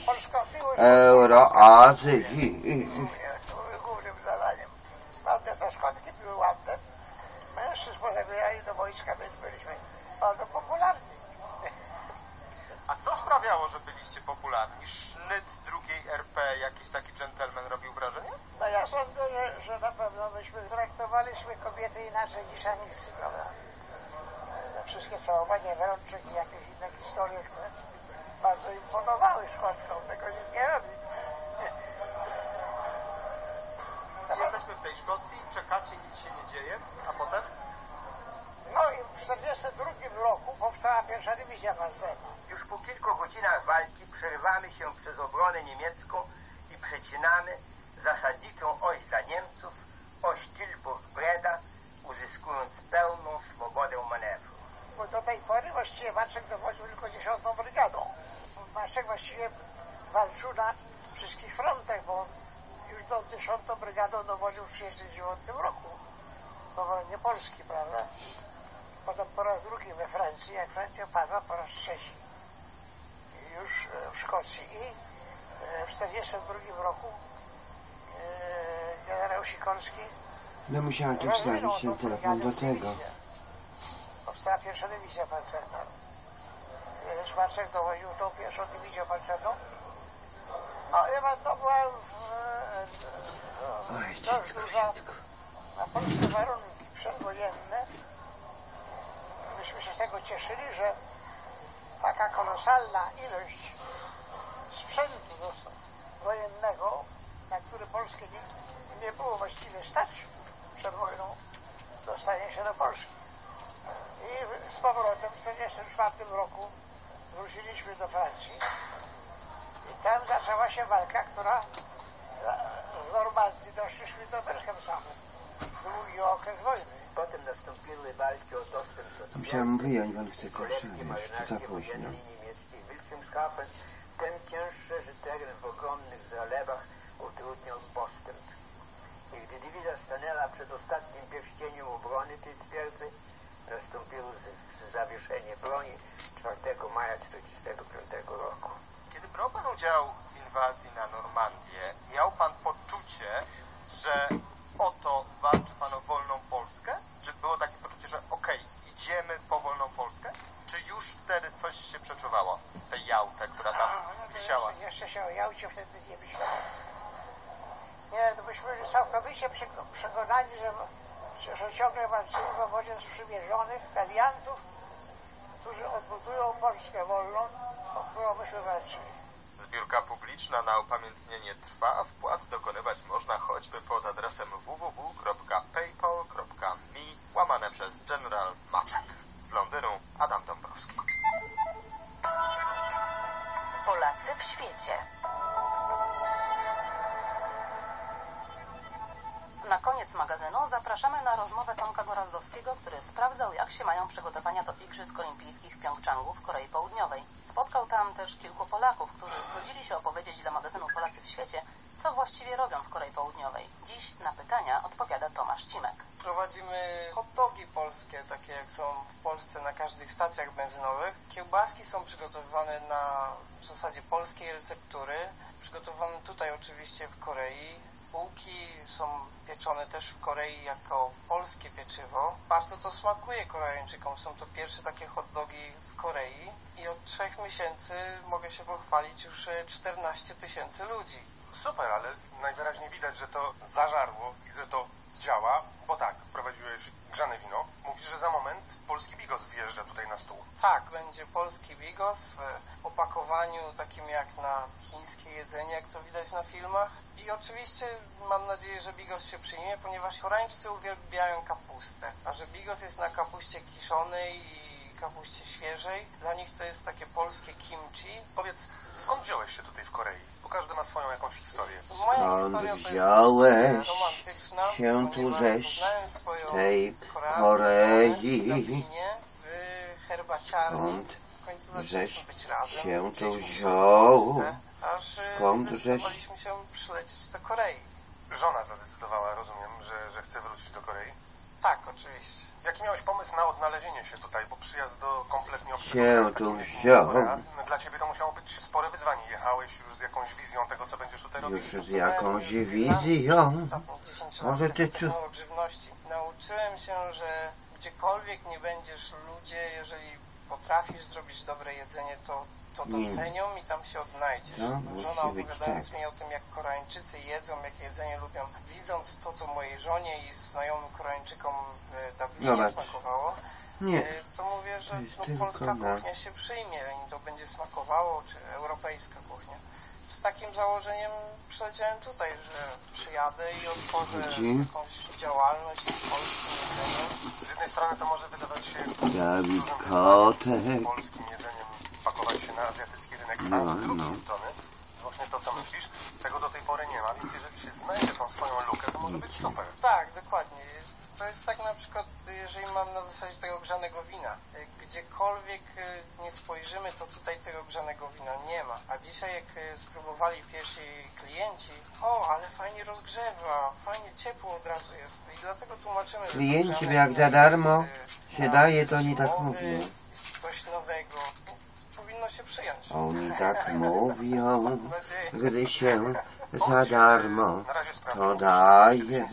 Euroazji. Głównym zadaniem. Ładne te szkodki były ładne. Mężczyzn pozabierali do wojska, więc byliśmy bardzo popularni. A co sprawiało, że byliście popularni? Sznyt drugiej R P, jakiś taki dżentelmen robił wrażenie? No ja sądzę, że, że na pewno myśmy traktowaliśmy kobiety inaczej niż Anisy, prawda? Te wszystkie całowanie rączek i jakieś inne historie, które bardzo imponowały Szkockom, tego nikt nie robi. Jesteśmy w tej Szkocji, czekacie, nic się nie dzieje, a potem? No i w tysiąc dziewięćset czterdziestym drugim roku powstała pierwsza dywizja pancerna. Już po kilku godzinach walki przerywamy się przez obronę niemiecką i przecinamy zasadniczą oś dla Niemców, oś Tilburg-Breda, uzyskując pełną swobodę manewru. Bo do tej pory właściwie Maczek dowodził tylko dziesiątą brygadą. Maczek właściwie walczył na wszystkich frontach, bo już do dziesiątą brygadą dowodził w tysiąc dziewięćset trzydziestym dziewiątym roku. Po wojnie Polski, prawda? Potem po raz drugi we Francji, jak Francja padła, po raz trzeci już w Szkocji. I w tysiąc dziewięćset czterdziestym drugim roku generał Sikorski No musiałem tu wstawić ten telefon do tego. Powstała pierwsza dywizja pancerna. Szwarczek dowodził tą pierwszą dywizją pancerną. No chyba to była dość duża na polskie warunki przedwojenne. Myśmy się z tego cieszyli, że taka kolosalna ilość sprzętu wojennego, na który Polskę nie, nie było właściwie stać przed wojną, dostanie się do Polski. I z powrotem w tysiąc dziewięćset czterdziestym czwartym roku wróciliśmy do Francji i tam zaczęła się walka, która z Normandii doszliśmy do Wilhelmshaven. Długi okres wojny. Potem nastąpiły walki o dostęp do Musiałem wyjąć, on chce coś, już to za późno. niemieckiej Wilhelmshaven, tym cięższe, że teren w ogromnych zalewach utrudniał postęp. I gdy dywizja stanęła przed ostatnim pierścieniem obrony tej twierdzy, nastąpiło zawieszenie broni czwartego maja tysiąc dziewięćset czterdziestego piątego roku. Kiedy brał pan udział w inwazji na Normandię, miał pan poczucie, że oto walczy pan o wolną Polskę? Czy było takie poczucie, że okej, okay, idziemy po wolną Polskę? Czy już wtedy coś się przeczuwało? Tej Jałtę, która tam wisiała? Jeszcze, jeszcze się o Jałcie wtedy nie myślałem. Nie, no myśmy byli całkowicie przekonani, że, że, że ciągle walczymy w obozie sprzymierzonych aliantów, którzy odbudują Polskę wolną, o którą myśmy walczyli. Zbiórka publiczna na upamiętnienie trwa, a wpłat dokonywać można choćby pod adresem w w w kropka paypal kropka me łamane przez General Maczek. Z Londynu Adam Dąbrowski. Polacy w świecie. Na koniec magazynu zapraszamy na rozmowę Tomka Gorazdowskiego, który sprawdzał, jak się mają przygotowania do Igrzysk Olimpijskich w Pjongczangu w Korei Południowej. Spotkał tam też kilku Polaków, którzy zgodzili się opowiedzieć dla magazynu Polacy w świecie, co właściwie robią w Korei Południowej. Dziś na pytania odpowiada Tomasz Cimek. Prowadzimy hot dogi polskie, takie jak są w Polsce na każdych stacjach benzynowych. Kiełbaski są przygotowywane na w zasadzie polskiej receptury, przygotowane tutaj oczywiście w Korei. Bułki są pieczone też w Korei jako polskie pieczywo. Bardzo to smakuje Koreańczykom. Są to pierwsze takie hot dogi w Korei i od trzech miesięcy mogę się pochwalić już czternaście tysięcy ludzi. Super, ale najwyraźniej widać, że to zażarło i że to działa, bo tak, prowadziłeś grzane wino. Mówisz, że za moment polski bigos wjeżdża tutaj na stół. Tak, będzie polski bigos w opakowaniu takim jak na chińskie jedzenie, jak to widać na filmach. I oczywiście mam nadzieję, że bigos się przyjmie, ponieważ Koreańczycy uwielbiają kapustę, a że bigos jest na kapuście kiszonej i kapuście świeżej, dla nich to jest takie polskie kimchi. Powiedz, skąd wziąłeś się tutaj w Korei? Bo każdy ma swoją jakąś historię. Moja historia to wziąłeś jest romantyczna, się tu żeś poznałem swoją tej Koreankę Korei, w Dublinie, w herbaciarni. W końcu zaczęliśmy żeś być razem. się tu Wzięliśmy się wziął, w Polsce, aż skąd żeś zdecydowaliśmy się przylecieć do Korei. Żona zadecydowała, rozumiem, że, że chce wrócić do Korei? Tak, oczywiście. Jaki miałeś pomysł na odnalezienie się tutaj, bo przyjazd do kompletnie obcego się tu wziął, Dla ciebie to musiało być spore wyzwanie. Jechałeś już z jakąś wizją tego, co będziesz tutaj robił? już z jakąś wizją, może ty tu... żywności. Nauczyłem się, że gdziekolwiek nie będziesz ludzie, jeżeli potrafisz zrobić dobre jedzenie, to to docenią i tam się odnajdziesz. No, Żona musi być opowiadając tak. mi o tym, jak Koreańczycy jedzą, jakie jedzenie lubią, widząc to, co mojej żonie i znajomym Koreańczykom w Dublinie Zobacz. smakowało, Nie. to mówię, że To jest no, tylko polska na- kuchnia się przyjmie i to będzie smakowało, czy europejska kuchnia. Z takim założeniem przyleciałem tutaj, że przyjadę i otworzę Widzi? jakąś działalność z polskim jedzeniem. Z jednej strony to może wydawać się Dawid dużym Kotek. wyzwaniem z polskim jedzeniem pakować się na azjatycki rynek, No, a z drugiej no. strony, z właśnie to, co myślisz, tego do tej pory nie ma, więc jeżeli się znajdzie tą swoją lukę, to może być super. Tak, dokładnie. To jest tak na przykład, jeżeli mam na zasadzie tego grzanego wina. Gdziekolwiek nie spojrzymy, to tutaj tego grzanego wina nie ma. A dzisiaj jak spróbowali pierwsi klienci, o, ale fajnie rozgrzewa, fajnie ciepło od razu jest. I dlatego tłumaczymy, że Klienci grzane jak wino za darmo jest, się e, daje, to oni tak zimowy, mówią. jest coś nowego. Powinno się przyjąć. Oni tak mówią, Mam nadzieję. gdy się za darmo to daje.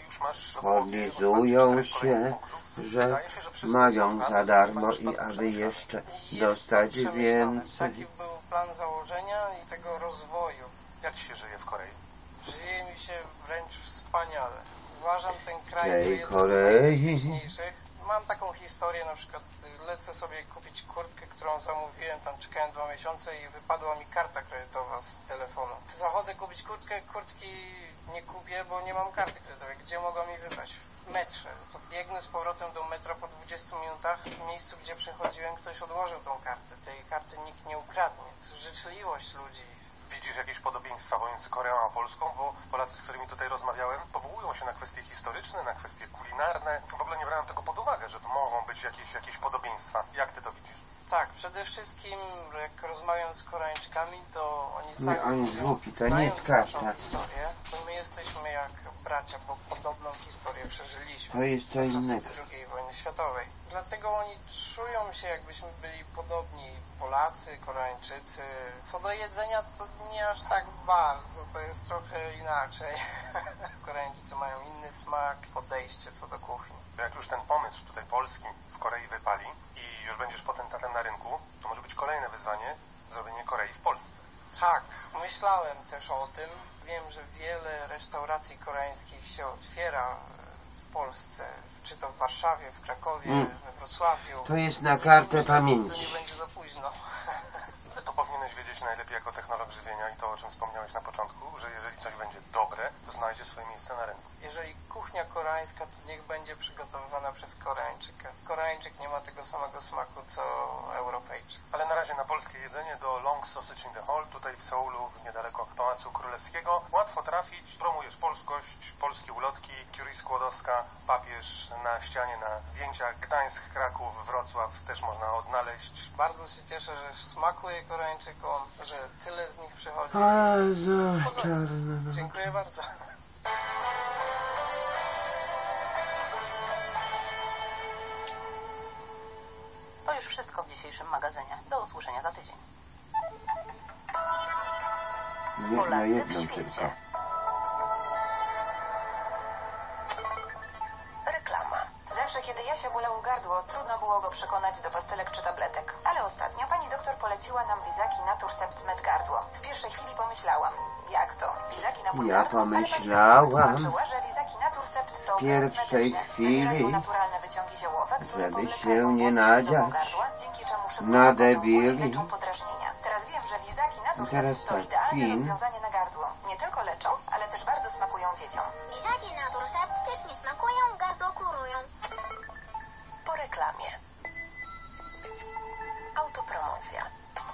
Podlizują się, że mają za darmo i aby jeszcze dostać więcej. Taki był plan założenia i tego rozwoju. Jak ci się żyje w Korei? Żyje mi się wręcz wspaniale. Uważam ten kraj za Tej jeden z Korei. najbezpieczniejszych. Mam taką historię, na przykład lecę sobie kupić kurtkę, którą zamówiłem, tam czekałem dwa miesiące i wypadła mi karta kredytowa z telefonu. Zachodzę kupić kurtkę, kurtki nie kupię, bo nie mam karty kredytowej. Gdzie mogła mi wypaść? W metrze. To biegnę z powrotem do metra po dwudziestu minutach. W miejscu, gdzie przychodziłem, ktoś odłożył tą kartę. Tej karty nikt nie ukradnie. Życzliwość ludzi. Widzisz jakieś podobieństwa pomiędzy Koreą a Polską, bo Polacy, z którymi tutaj rozmawiałem, powołują się na kwestie historyczne, na kwestie kulinarne. W ogóle nie brałem tego pod uwagę, że to mogą być jakieś, jakieś podobieństwa. Jak ty to widzisz? Tak, przede wszystkim jak rozmawiam z Koreańczykami, to oni sami Nie, oni mówią, głupi, to nie znając jest naszą karta. historię, to my jesteśmy jak bracia, bo podobną historię przeżyliśmy To jest co w czasach innego. drugiej wojny światowej. Dlatego oni czują się, jakbyśmy byli podobni, Polacy, Koreańczycy. Co do jedzenia, to nie aż tak bardzo, to jest trochę inaczej. Koreańczycy mają inny smak, podejście co do kuchni. Jak już ten pomysł tutaj polski w Korei wypali i już będziesz potentatem na rynku, to może być kolejne wyzwanie, zrobienie Korei w Polsce. Tak, myślałem też o tym. Wiem, że wiele restauracji koreańskich się otwiera w Polsce, czy to w Warszawie, w Krakowie, Mm. we Wrocławiu. To jest na kartę Myślę, że to pamięci. nie będzie za późno. Ale to powinieneś wiedzieć najlepiej jako technolog żywienia i to, o czym wspomniałeś na początku, że jeżeli coś będzie dobre, to znajdzie swoje miejsce na rynku. Jeżeli kuchnia koreańska, to niech będzie przygotowywana przez Koreańczyka. Koreańczyk nie ma tego samego smaku, co Europejczyk. Ale na razie na polskie jedzenie do Long Sausage in the Hall, tutaj w Seulu, niedaleko Pałacu Królewskiego. Łatwo trafić, promujesz polskość, polskie ulotki, Curie Skłodowska, papież na ścianie, na zdjęciach, Gdańsk, Kraków, Wrocław też można odnaleźć. Bardzo się cieszę, że smakuje Koreańczykom, że tyle z nich przychodzi. Dziękuję bardzo. To już wszystko w dzisiejszym magazynie. Do usłyszenia za tydzień. Nie, na jedną tylko. Reklama. Zawsze, kiedy Jasia bolało gardło, trudno było go przekonać do pastylek czy tabletek. Ale ostatnio pani doktor poleciła nam lizaki Naturcept Med Gardło. W pierwszej chwili pomyślałam, jak to? Lizaki na ból Ja gardła? pomyślałam że lizaki Naturcept to w pierwszej chwili, naturalne wyciągi ziołowe, które żeby powlekają się nie bóle nadziać gardła, dzięki czemu szybko na wychodzą debili. i leczą podrażnienia. Teraz wiem, że lizaki Teraz Naturcept to tak, idealne pin. rozwiązanie na gardło. Nie tylko leczą, ale też bardzo smakują dzieciom. Lizaki Naturcept pysznie smakują, gardło kurują. Po reklamie. Autopromocja.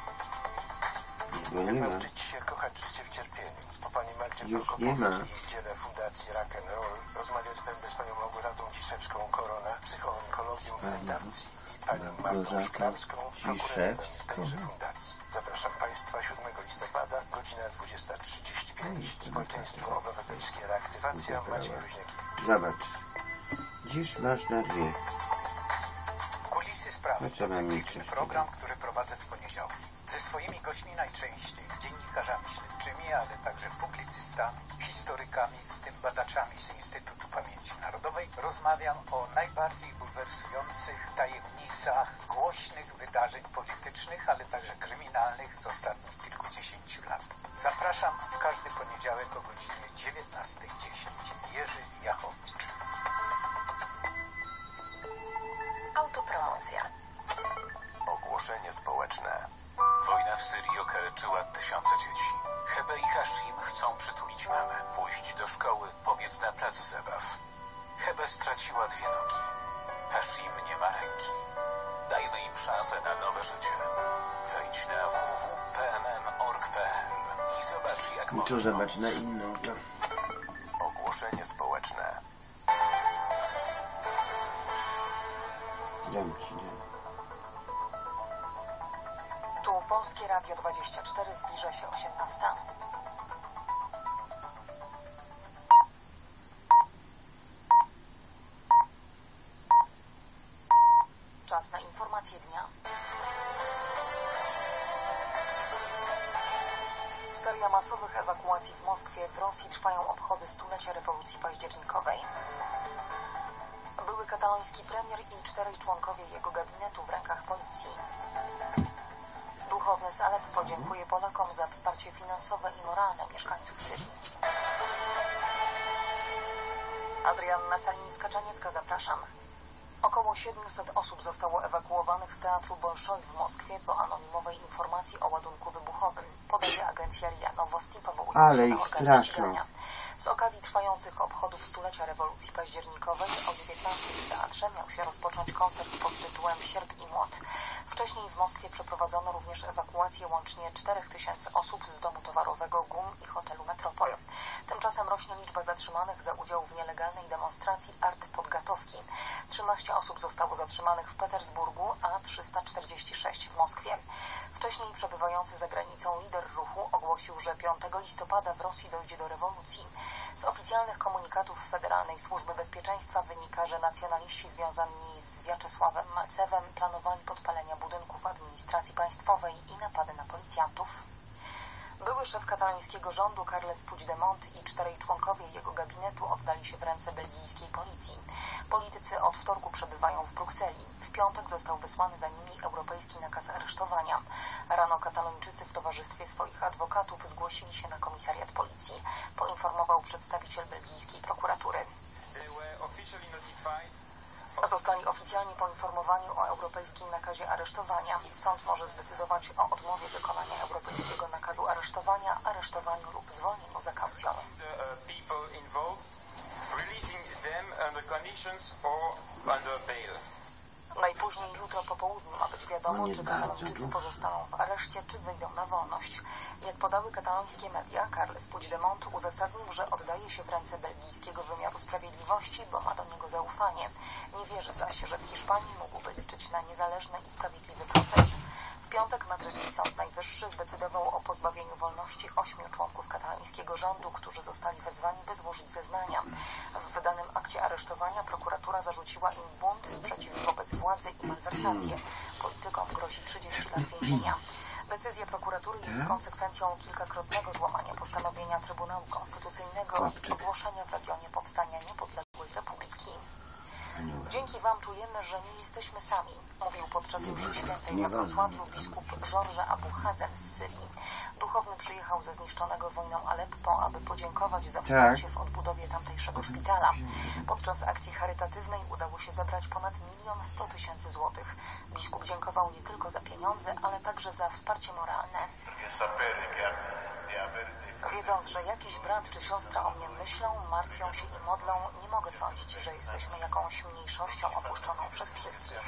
Bo nie ma. Nauczyć się kochać życie w cierpieniu. Po pani Magdzie Już nie ma. w dziele Fundacji Rock and Roll rozmawiać będę z panią Małgorzatą Ciszewską-Korona, psychoonkologiem w fundacji i panią Martą Szklarską, prokuratorem tejże fundacji. Zapraszam państwa siódmego listopada, godzina dwudziesta trzydzieści pięć. Społeczeństwo Obywatelskie Reaktywacja, Maciej Róźniaki. Zobacz. Dziś masz na dwie. Kulisy sprawy No co to nam cykliczny liczysz? program, który prowadzę w poniedziałki. Ze swoimi gośćmi najczęściej dziennikarzami śledczymi, ale także publicystami, historykami, w tym badaczami z Instytutu Pamięci Narodowej, rozmawiam o najbardziej bulwersujących tajemnicach głośnych wydarzeń politycznych, ale także kryminalnych z ostatnich kilkudziesięciu lat. Zapraszam w każdy poniedziałek o godzinie dziewiętnasta dziesięć. Jerzy Jachowicz. Autopromocja. Ogłoszenie społeczne. Wojna w Syrii okaleczyła tysiące dzieci. Hebe i Hashim chcą przytulić mamę, pójść do szkoły, pobiec na plac zabaw. Hebe straciła dwie nogi. Hashim nie ma ręki. Dajmy im szansę na nowe życie. Wejdź na w w w kropka p m m kropka org kropka p l i zobacz, jak I możesz tu zobacz pomóc. na inną to. Ogłoszenie społeczne. Dam ci, dam. Tu Polskie Radio dwadzieścia cztery, zbliża się osiemnasta. Czas na informacje dnia. Seria masowych ewakuacji w Moskwie. W Rosji trwają obchody stulecia rewolucji październikowej. Były kataloński premier i czterej członkowie jego gabinetu w rękach policji. Duchowny z Aleppo dziękuję Polakom za wsparcie finansowe i moralne mieszkańców Syrii. Adrianna Calińska-Czaniecka, zapraszam. Około siedmiuset osób zostało ewakuowanych z Teatru Bolszoi w Moskwie po anonimowej informacji o ładunku wybuchowym, podaje agencja R I A Nowosti, powołując Ale się na ich organy straszą. ścigania. Z okazji trwających obchodów stulecia rewolucji październikowej o dziewiętnastej w teatrze miał się rozpocząć koncert pod tytułem Sierp i Młot. Wcześniej w Moskwie przeprowadzono również ewakuację łącznie czterech tysięcy osób z domu towarowego G U M i hotelu Metropol. Tymczasem rośnie liczba zatrzymanych za udział w nielegalnej demonstracji Art Podgatowki. trzynaście osób zostało zatrzymanych w Petersburgu, a trzysta czterdzieści sześć w Moskwie. Wcześniej przebywający za granicą lider ruchu ogłosił, że piątego listopada w Rosji dojdzie do rewolucji. Z oficjalnych komunikatów Federalnej Służby Bezpieczeństwa wynika, że nacjonaliści związani z Wiaczesławem Malcewem planowali podpalenia budynków administracji państwowej i napady na policjantów. Były szef katalońskiego rządu Carles Puigdemont i czterej członkowie jego gabinetu oddali się w ręce belgijskiej policji. Politycy od wtorku przebywają w Brukseli. W piątek został wysłany za nimi europejski nakaz aresztowania. Rano katalończycy w towarzystwie swoich adwokatów zgłosili się na komisariat policji, poinformował przedstawiciel belgijskiej prokuratury. Zostali oficjalnie poinformowani o europejskim nakazie aresztowania. Sąd może zdecydować o odmowie wykonania europejskiego zażądania aresztowaniu lub zwolnieniu za kaucją. Najpóźniej jutro po południu ma być wiadomo, czy Katalończycy pozostaną w areszcie, czy wyjdą na wolność. Jak podały katalońskie media, Carles Puigdemont uzasadnił, że oddaje się w ręce belgijskiego wymiaru sprawiedliwości, bo ma do niego zaufanie. Nie wierzy zaś, że w Hiszpanii mógłby liczyć na niezależny i sprawiedliwy proces. W piątek madrycki Sąd Najwyższy zdecydował o pozbawieniu wolności ośmiu członków katalońskiego rządu, którzy zostali wezwani, by złożyć zeznania. W wydanym akcie aresztowania prokuratura zarzuciła im bunt, sprzeciw wobec władzy i malwersację. Politykom grozi trzydzieści lat więzienia. Decyzja prokuratury jest konsekwencją kilkakrotnego złamania postanowienia Trybunału Konstytucyjnego i ogłoszenia w regionie powstania niepodległej republiki. Dzięki Wam czujemy, że nie jesteśmy sami, mówił podczas mszy świętej we Wrocławiu biskup Georges Abu Hazen z Syrii. Duchowny przyjechał ze zniszczonego wojną Aleppo, aby podziękować za wsparcie w odbudowie tamtejszego szpitala. Podczas akcji charytatywnej udało się zebrać ponad milion sto tysięcy złotych. Biskup dziękował nie tylko za pieniądze, ale także za wsparcie moralne. Wiedząc, że jakiś brat czy siostra o mnie myślą, martwią się i modlą, nie mogę sądzić, że jesteśmy jakąś mniejszością opuszczoną przez wszystkich.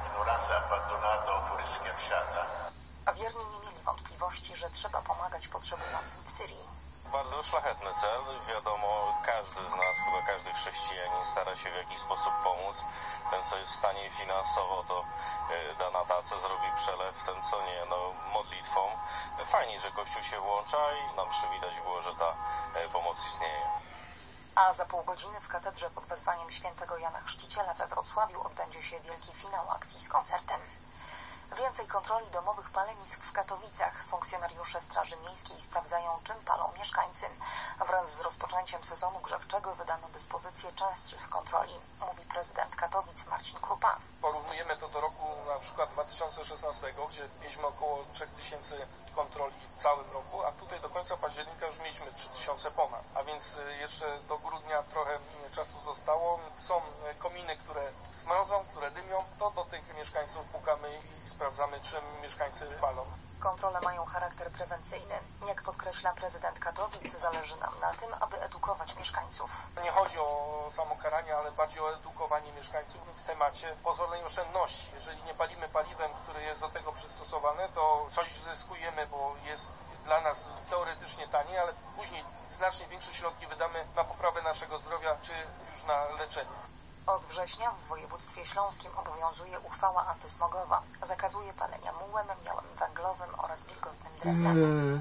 A wierni nie mieli wątpliwości, że trzeba pomagać potrzebującym w Syrii. Bardzo szlachetny cel. Wiadomo, każdy z nas, chyba każdy chrześcijanin stara się w jakiś sposób pomóc. Ten, co jest w stanie finansowo, to da na tacę, zrobi przelew. Ten, co nie, no modlitwą. Fajnie, że Kościół się włącza i nam przywidać było, że ta pomoc istnieje. A za pół godziny w katedrze pod wezwaniem świętego Jana Chrzciciela we Wrocławiu odbędzie się wielki finał akcji z koncertem. Więcej kontroli domowych palenisk w Katowicach. Funkcjonariusze Straży Miejskiej sprawdzają, czym palą mieszkańcy. Wraz z rozpoczęciem sezonu grzewczego wydano dyspozycję częstszych kontroli, mówi prezydent Katowic Marcin Krupa. Porównujemy to do roku na przykład dwa tysiące szesnastego, gdzie mieliśmy około trzy tysiące kontroli w całym roku, a tutaj do końca października już mieliśmy trzy tysiące ponad. A więc jeszcze do grudnia trochę czasu zostało. Są kominy, które smrodzą, które dymią, to do tych mieszkańców pukamy i sprawdzamy, czym mieszkańcy palą. Kontrole mają charakter prewencyjny. Jak podkreśla prezydent Katowic, zależy nam na tym, aby edukować mieszkańców. Nie chodzi o samo karanie, ale bardziej o edukowanie mieszkańców w temacie pozornej oszczędności. Jeżeli nie palimy paliwem, które jest do tego przystosowane, to coś zyskujemy, bo jest dla nas teoretycznie taniej, ale później znacznie większe środki wydamy na poprawę naszego zdrowia, czy już na leczenie. Od września w województwie śląskim obowiązuje uchwała antysmogowa. Zakazuje palenia mułem, miałem węglowym oraz wilgotnym drewnem.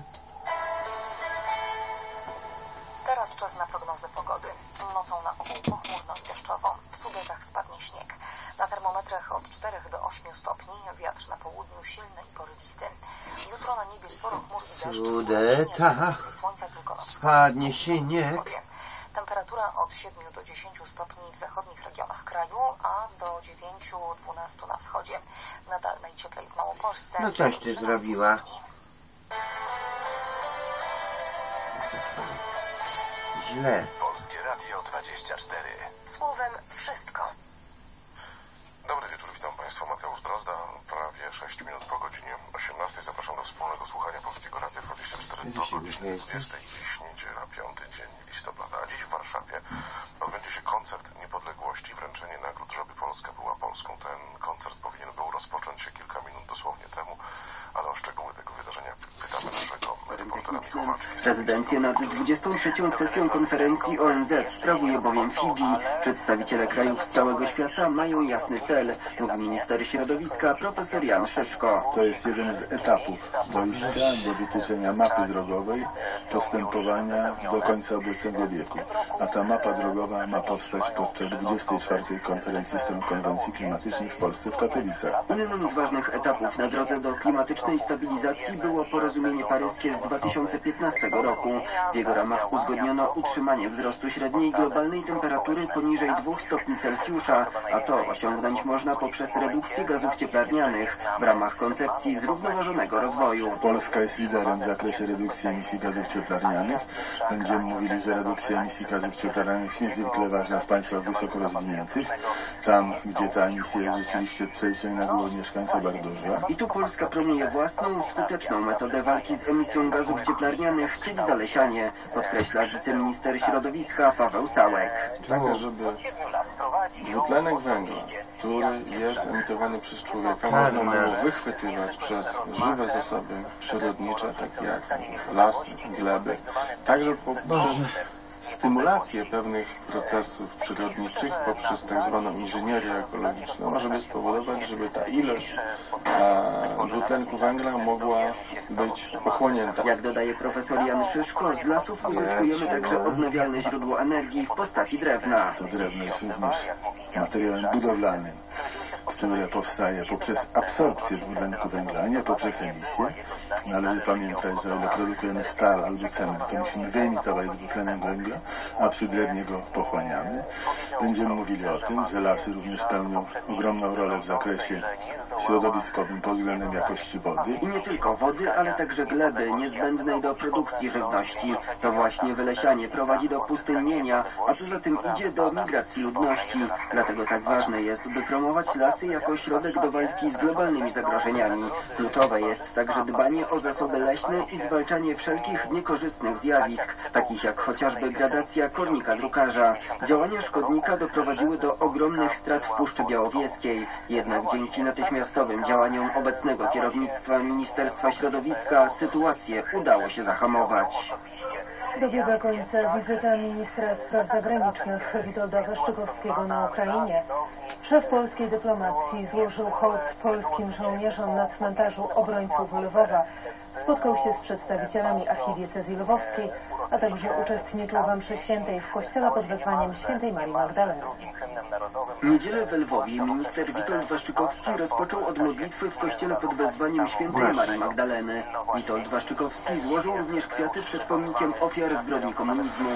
Teraz czas na prognozę pogody. Nocą na ogół pochmurno i deszczowo. W Sudetach spadnie śnieg. Na termometrach od czterech do ośmiu stopni. Wiatr na południu silny i porywisty. Jutro na niebie sporo chmur i deszcz. Sudetach spadnie śnieg. Temperatura od siedmiu do dziesięciu stopni w zachodnich regionach kraju, a do dziewięciu do dwunastu na wschodzie. Nadal najcieplej w Małopolsce. No coś ty zrobiła. Źle. Polskie Radio dwadzieścia cztery. Słowem wszystko. Dobry wieczór, witam Państwa, Mateusz Drozda. Prawie sześć minut po godzinie osiemnastej zapraszam do wspólnego słuchania Polskiego Radia dwadzieścia cztery do godziny dwudziestej. Dziś niedziela, piąty dzień listopada, a dziś w Warszawie odbędzie się koncert niepodległości, wręczenie nagród, żeby Polska była Polską. Ten koncert powinien był rozpocząć się kilka minut dosłownie temu, ale o szczegóły tego wydarzenia pytamy naszego reportera Michała. Prezydencję nad dwudziestą trzecią sesją konferencji O N Z sprawuje bowiem Fidżi. Przedstawiciele krajów z całego świata mają jasny cel, mówi minister środowiska profesor Jan Szyszko. To jest jeden z etapów dojścia do wytyczenia mapy drogowej postępowania do końca obecnego wieku. A ta mapa drogowa ma powstać podczas dwudziestej czwartej konferencji stron konwencji klimatycznej w Polsce w Katowicach. Innym z ważnych etapów na drodze do klimatycznej stabilizacji było porozumienie paryskie z dwa tysiące piętnastego roku. W jego ramach uzgodniono utrzymanie wzrostu średniej globalnej temperatury poniżej dwóch stopni Celsjusza, a to osiągnąć można poprzez redukcję gazów cieplarnianych w ramach koncepcji zrównoważonego rozwoju. Polska jest liderem w zakresie redukcji emisji gazów cieplarnianych. Będziemy mówili, że redukcja emisji gazów cieplarnianych jest niezwykle ważna w państwach wysoko rozwiniętych, tam gdzie ta emisja jest rzeczywiście przejściem na głowę mieszkańca bardzo duża. I tu Polska promuje własną, skuteczną metodę walki z emisją gazów cieplarnianych drewnianych, czyli zalesianie, podkreśla wiceminister środowiska Paweł Sałek. Taka, żeby dwutlenek węgla, który jest emitowany przez człowieka, można było wychwytywać przez żywe zasoby przyrodnicze, takie jak lasy, gleby, także poprzez stymulację pewnych procesów przyrodniczych poprzez tak zwaną inżynierię ekologiczną, a żeby spowodować, żeby ta ilość e, dwutlenku węgla mogła być pochłonięta. Jak dodaje profesor Jan Szyszko, z lasów uzyskujemy także odnawialne źródło energii w postaci drewna. To drewno jest również materiałem budowlanym, które powstaje poprzez absorpcję dwutlenku węgla, a nie poprzez emisję. Należy pamiętać, że o ile produkujemy stal albo cement, to musimy wyemitować dwutlenek węgla, a przy drewnie go pochłaniamy. Będziemy mówili o tym, że lasy również pełnią ogromną rolę w zakresie środowiskowym pod względem jakości wody. I nie tylko wody, ale także gleby niezbędnej do produkcji żywności. To właśnie wylesianie prowadzi do pustynnienia, a co za tym idzie do migracji ludności. Dlatego tak ważne jest, by promować lasy jako środek do walki z globalnymi zagrożeniami. Kluczowe jest także dbanie o zasoby leśne i zwalczanie wszelkich niekorzystnych zjawisk, takich jak chociażby gradacja kornika drukarza. Działania szkodnika doprowadziły do ogromnych strat w Puszczy Białowieskiej. Jednak dzięki natychmiastowym działaniom obecnego kierownictwa Ministerstwa Środowiska sytuację udało się zahamować. Dobiega końca wizyta ministra spraw zagranicznych Witolda Waszczykowskiego na Ukrainie. Szef polskiej dyplomacji złożył hołd polskim żołnierzom na cmentarzu obrońców Lwowa. Spotkał się z przedstawicielami archidiecezji lwowskiej, a także uczestniczył w mszy świętej w kościele pod wezwaniem świętej Marii Magdaleny. Niedzielę we Lwowie minister Witold Waszczykowski rozpoczął od modlitwy w kościele pod wezwaniem świętej Marii Magdaleny. Witold Waszczykowski złożył również kwiaty przed pomnikiem ofiar zbrodni komunizmu.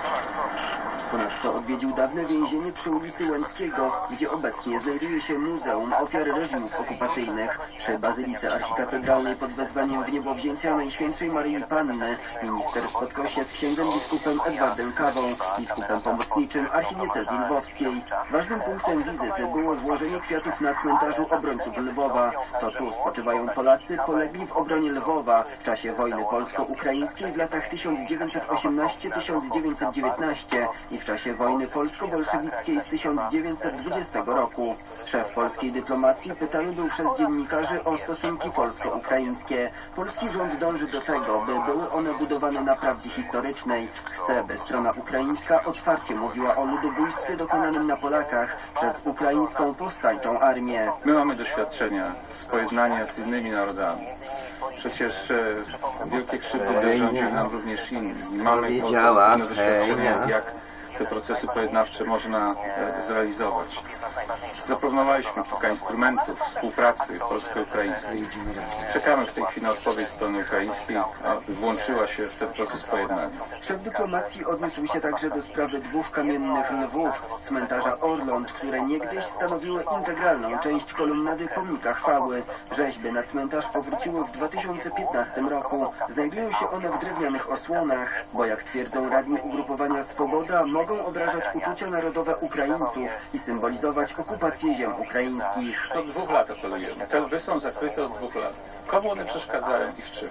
Ponadto odwiedził dawne więzienie przy ulicy Łęckiego, gdzie obecnie znajduje się Muzeum Ofiar Reżimów Okupacyjnych. Przy Bazylice Archikatedralnej pod wezwaniem Wniebowzięcia Najświętszej Maryi Panny minister spotkał się z księdzem biskupem Edwardem Kawą, biskupem pomocniczym archidiecezji lwowskiej. Ważnym punktem wizyty było złożenie kwiatów na cmentarzu obrońców Lwowa. To tu spoczywają Polacy polegli w obronie Lwowa w czasie wojny polsko-ukraińskiej w latach tysiąc dziewięćset osiemnastego do tysiąc dziewięćset dziewiętnastego i w czasie wojny polsko-bolszewickiej z tysiąc dziewięćset dwudziestego roku. Szef polskiej dyplomacji pytany był przez dziennikarzy o stosunki polsko-ukraińskie. Polski rząd dąży do tego, by były one budowane na prawdzie historycznej. Chce, by strona ukraińska otwarcie mówiła o ludobójstwie dokonanym na Polakach przez ukraińską powstańczą armię. My mamy doświadczenia z pojednania z innymi narodami. Przecież e, wielkie krzywdy wyrządziły nam również inni. I mamy inne doświadczenia, jak te procesy pojednawcze można e, zrealizować. Zaproponowaliśmy kilka instrumentów współpracy polsko-ukraińskiej. Czekamy w tej chwili na odpowiedź strony ukraińskiej, aby włączyła się w ten proces pojednania. Szef dyplomacji odniósł się także do sprawy dwóch kamiennych lwów z cmentarza Orląt, które niegdyś stanowiły integralną część kolumnady pomnika chwały. Rzeźby na cmentarz powróciły w dwa tysiące piętnastym roku. Znajdują się one w drewnianych osłonach, bo jak twierdzą radni ugrupowania Swoboda, mogą obrażać uczucia narodowe Ukraińców i symbolizować okupację ziem ukraińskich. Od dwóch lat apelujemy. Te lwy są zakryte od dwóch lat. Komu one przeszkadzają i w czym?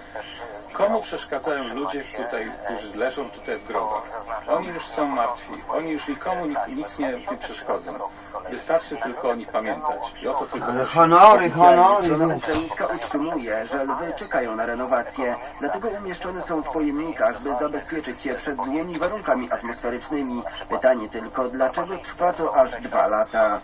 Komu przeszkadzają ludzie tutaj, którzy leżą tutaj w grobach? Oni już są martwi. Oni już nikomu nic nie, nie przeszkodzą. Wystarczy tylko o nich pamiętać. I o to tylko Ale honory, honory. Strona ukraińska utrzymuje, że lwy czekają na renowację. Dlatego umieszczone są w pojemnikach, by zabezpieczyć je przed złymi warunkami atmosferycznymi. Pytanie tylko, dlaczego trwa to aż dwa lata?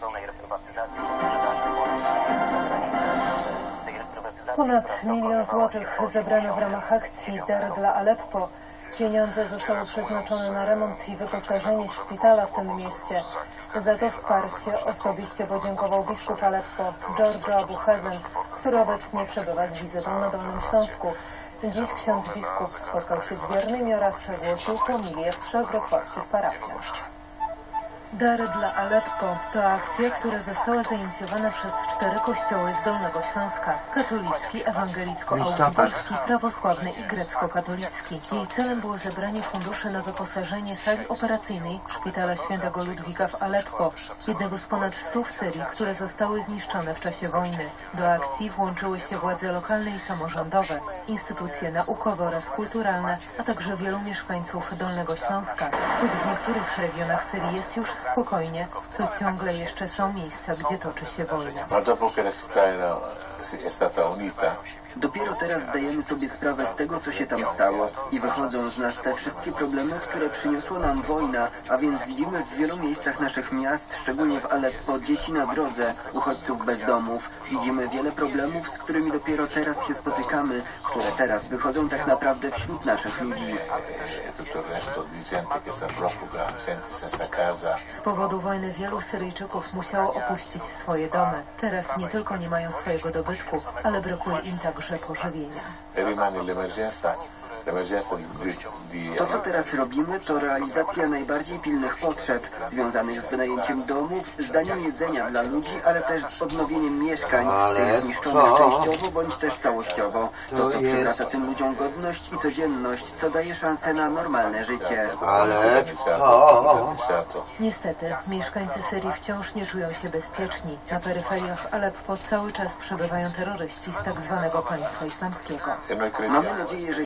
Ponad milion złotych zebrano w ramach akcji Dar dla Aleppo. Pieniądze zostały przeznaczone na remont i wyposażenie szpitala w tym mieście. Za to wsparcie osobiście podziękował biskup Aleppo Giorgio Abu Hazen, który obecnie przebywa z wizytą na Dolnym Śląsku. Dziś ksiądz biskup spotkał się z wiernymi oraz głosił homilię w trzech wrocławskich parafiach. Dary dla Aleppo to akcja, która została zainicjowana przez cztery kościoły z Dolnego Śląska: katolicki, ewangelicko-augsburski, prawosławny i grecko-katolicki. Jej celem było zebranie funduszy na wyposażenie sali operacyjnej Szpitala Świętego Ludwika w Aleppo, jednego z ponad stu w Syrii, które zostały zniszczone w czasie wojny. Do akcji włączyły się władze lokalne i samorządowe, instytucje naukowe oraz kulturalne, a także wielu mieszkańców Dolnego Śląska. Choć w niektórych regionach Syrii jest już spokojnie, to ciągle jeszcze są miejsca, gdzie toczy się wojna. Dopiero teraz zdajemy sobie sprawę z tego, co się tam stało i wychodzą z nas te wszystkie problemy, które przyniosła nam wojna, a więc widzimy w wielu miejscach naszych miast, szczególnie w Aleppo, dzieci na drodze, uchodźców bez domów. Widzimy wiele problemów, z którymi dopiero teraz się spotykamy, które teraz wychodzą tak naprawdę wśród naszych ludzi. Z powodu wojny wielu Syryjczyków musiało opuścić swoje domy. Teraz nie tylko nie mają swojego dobytku, ale brakuje im także pożywienia. To, co teraz robimy, to realizacja najbardziej pilnych potrzeb związanych z wynajęciem domów, z daniem jedzenia dla ludzi, ale też z odnowieniem mieszkań, tych zniszczonych częściowo bądź też całościowo. To, co przywraca tym ludziom godność i codzienność, co daje szansę na normalne życie. Ale to... Niestety, mieszkańcy Syrii wciąż nie czują się bezpieczni. Na peryferiach Aleppo cały czas przebywają terroryści z tak zwanego państwa islamskiego. Mamy nadzieję, że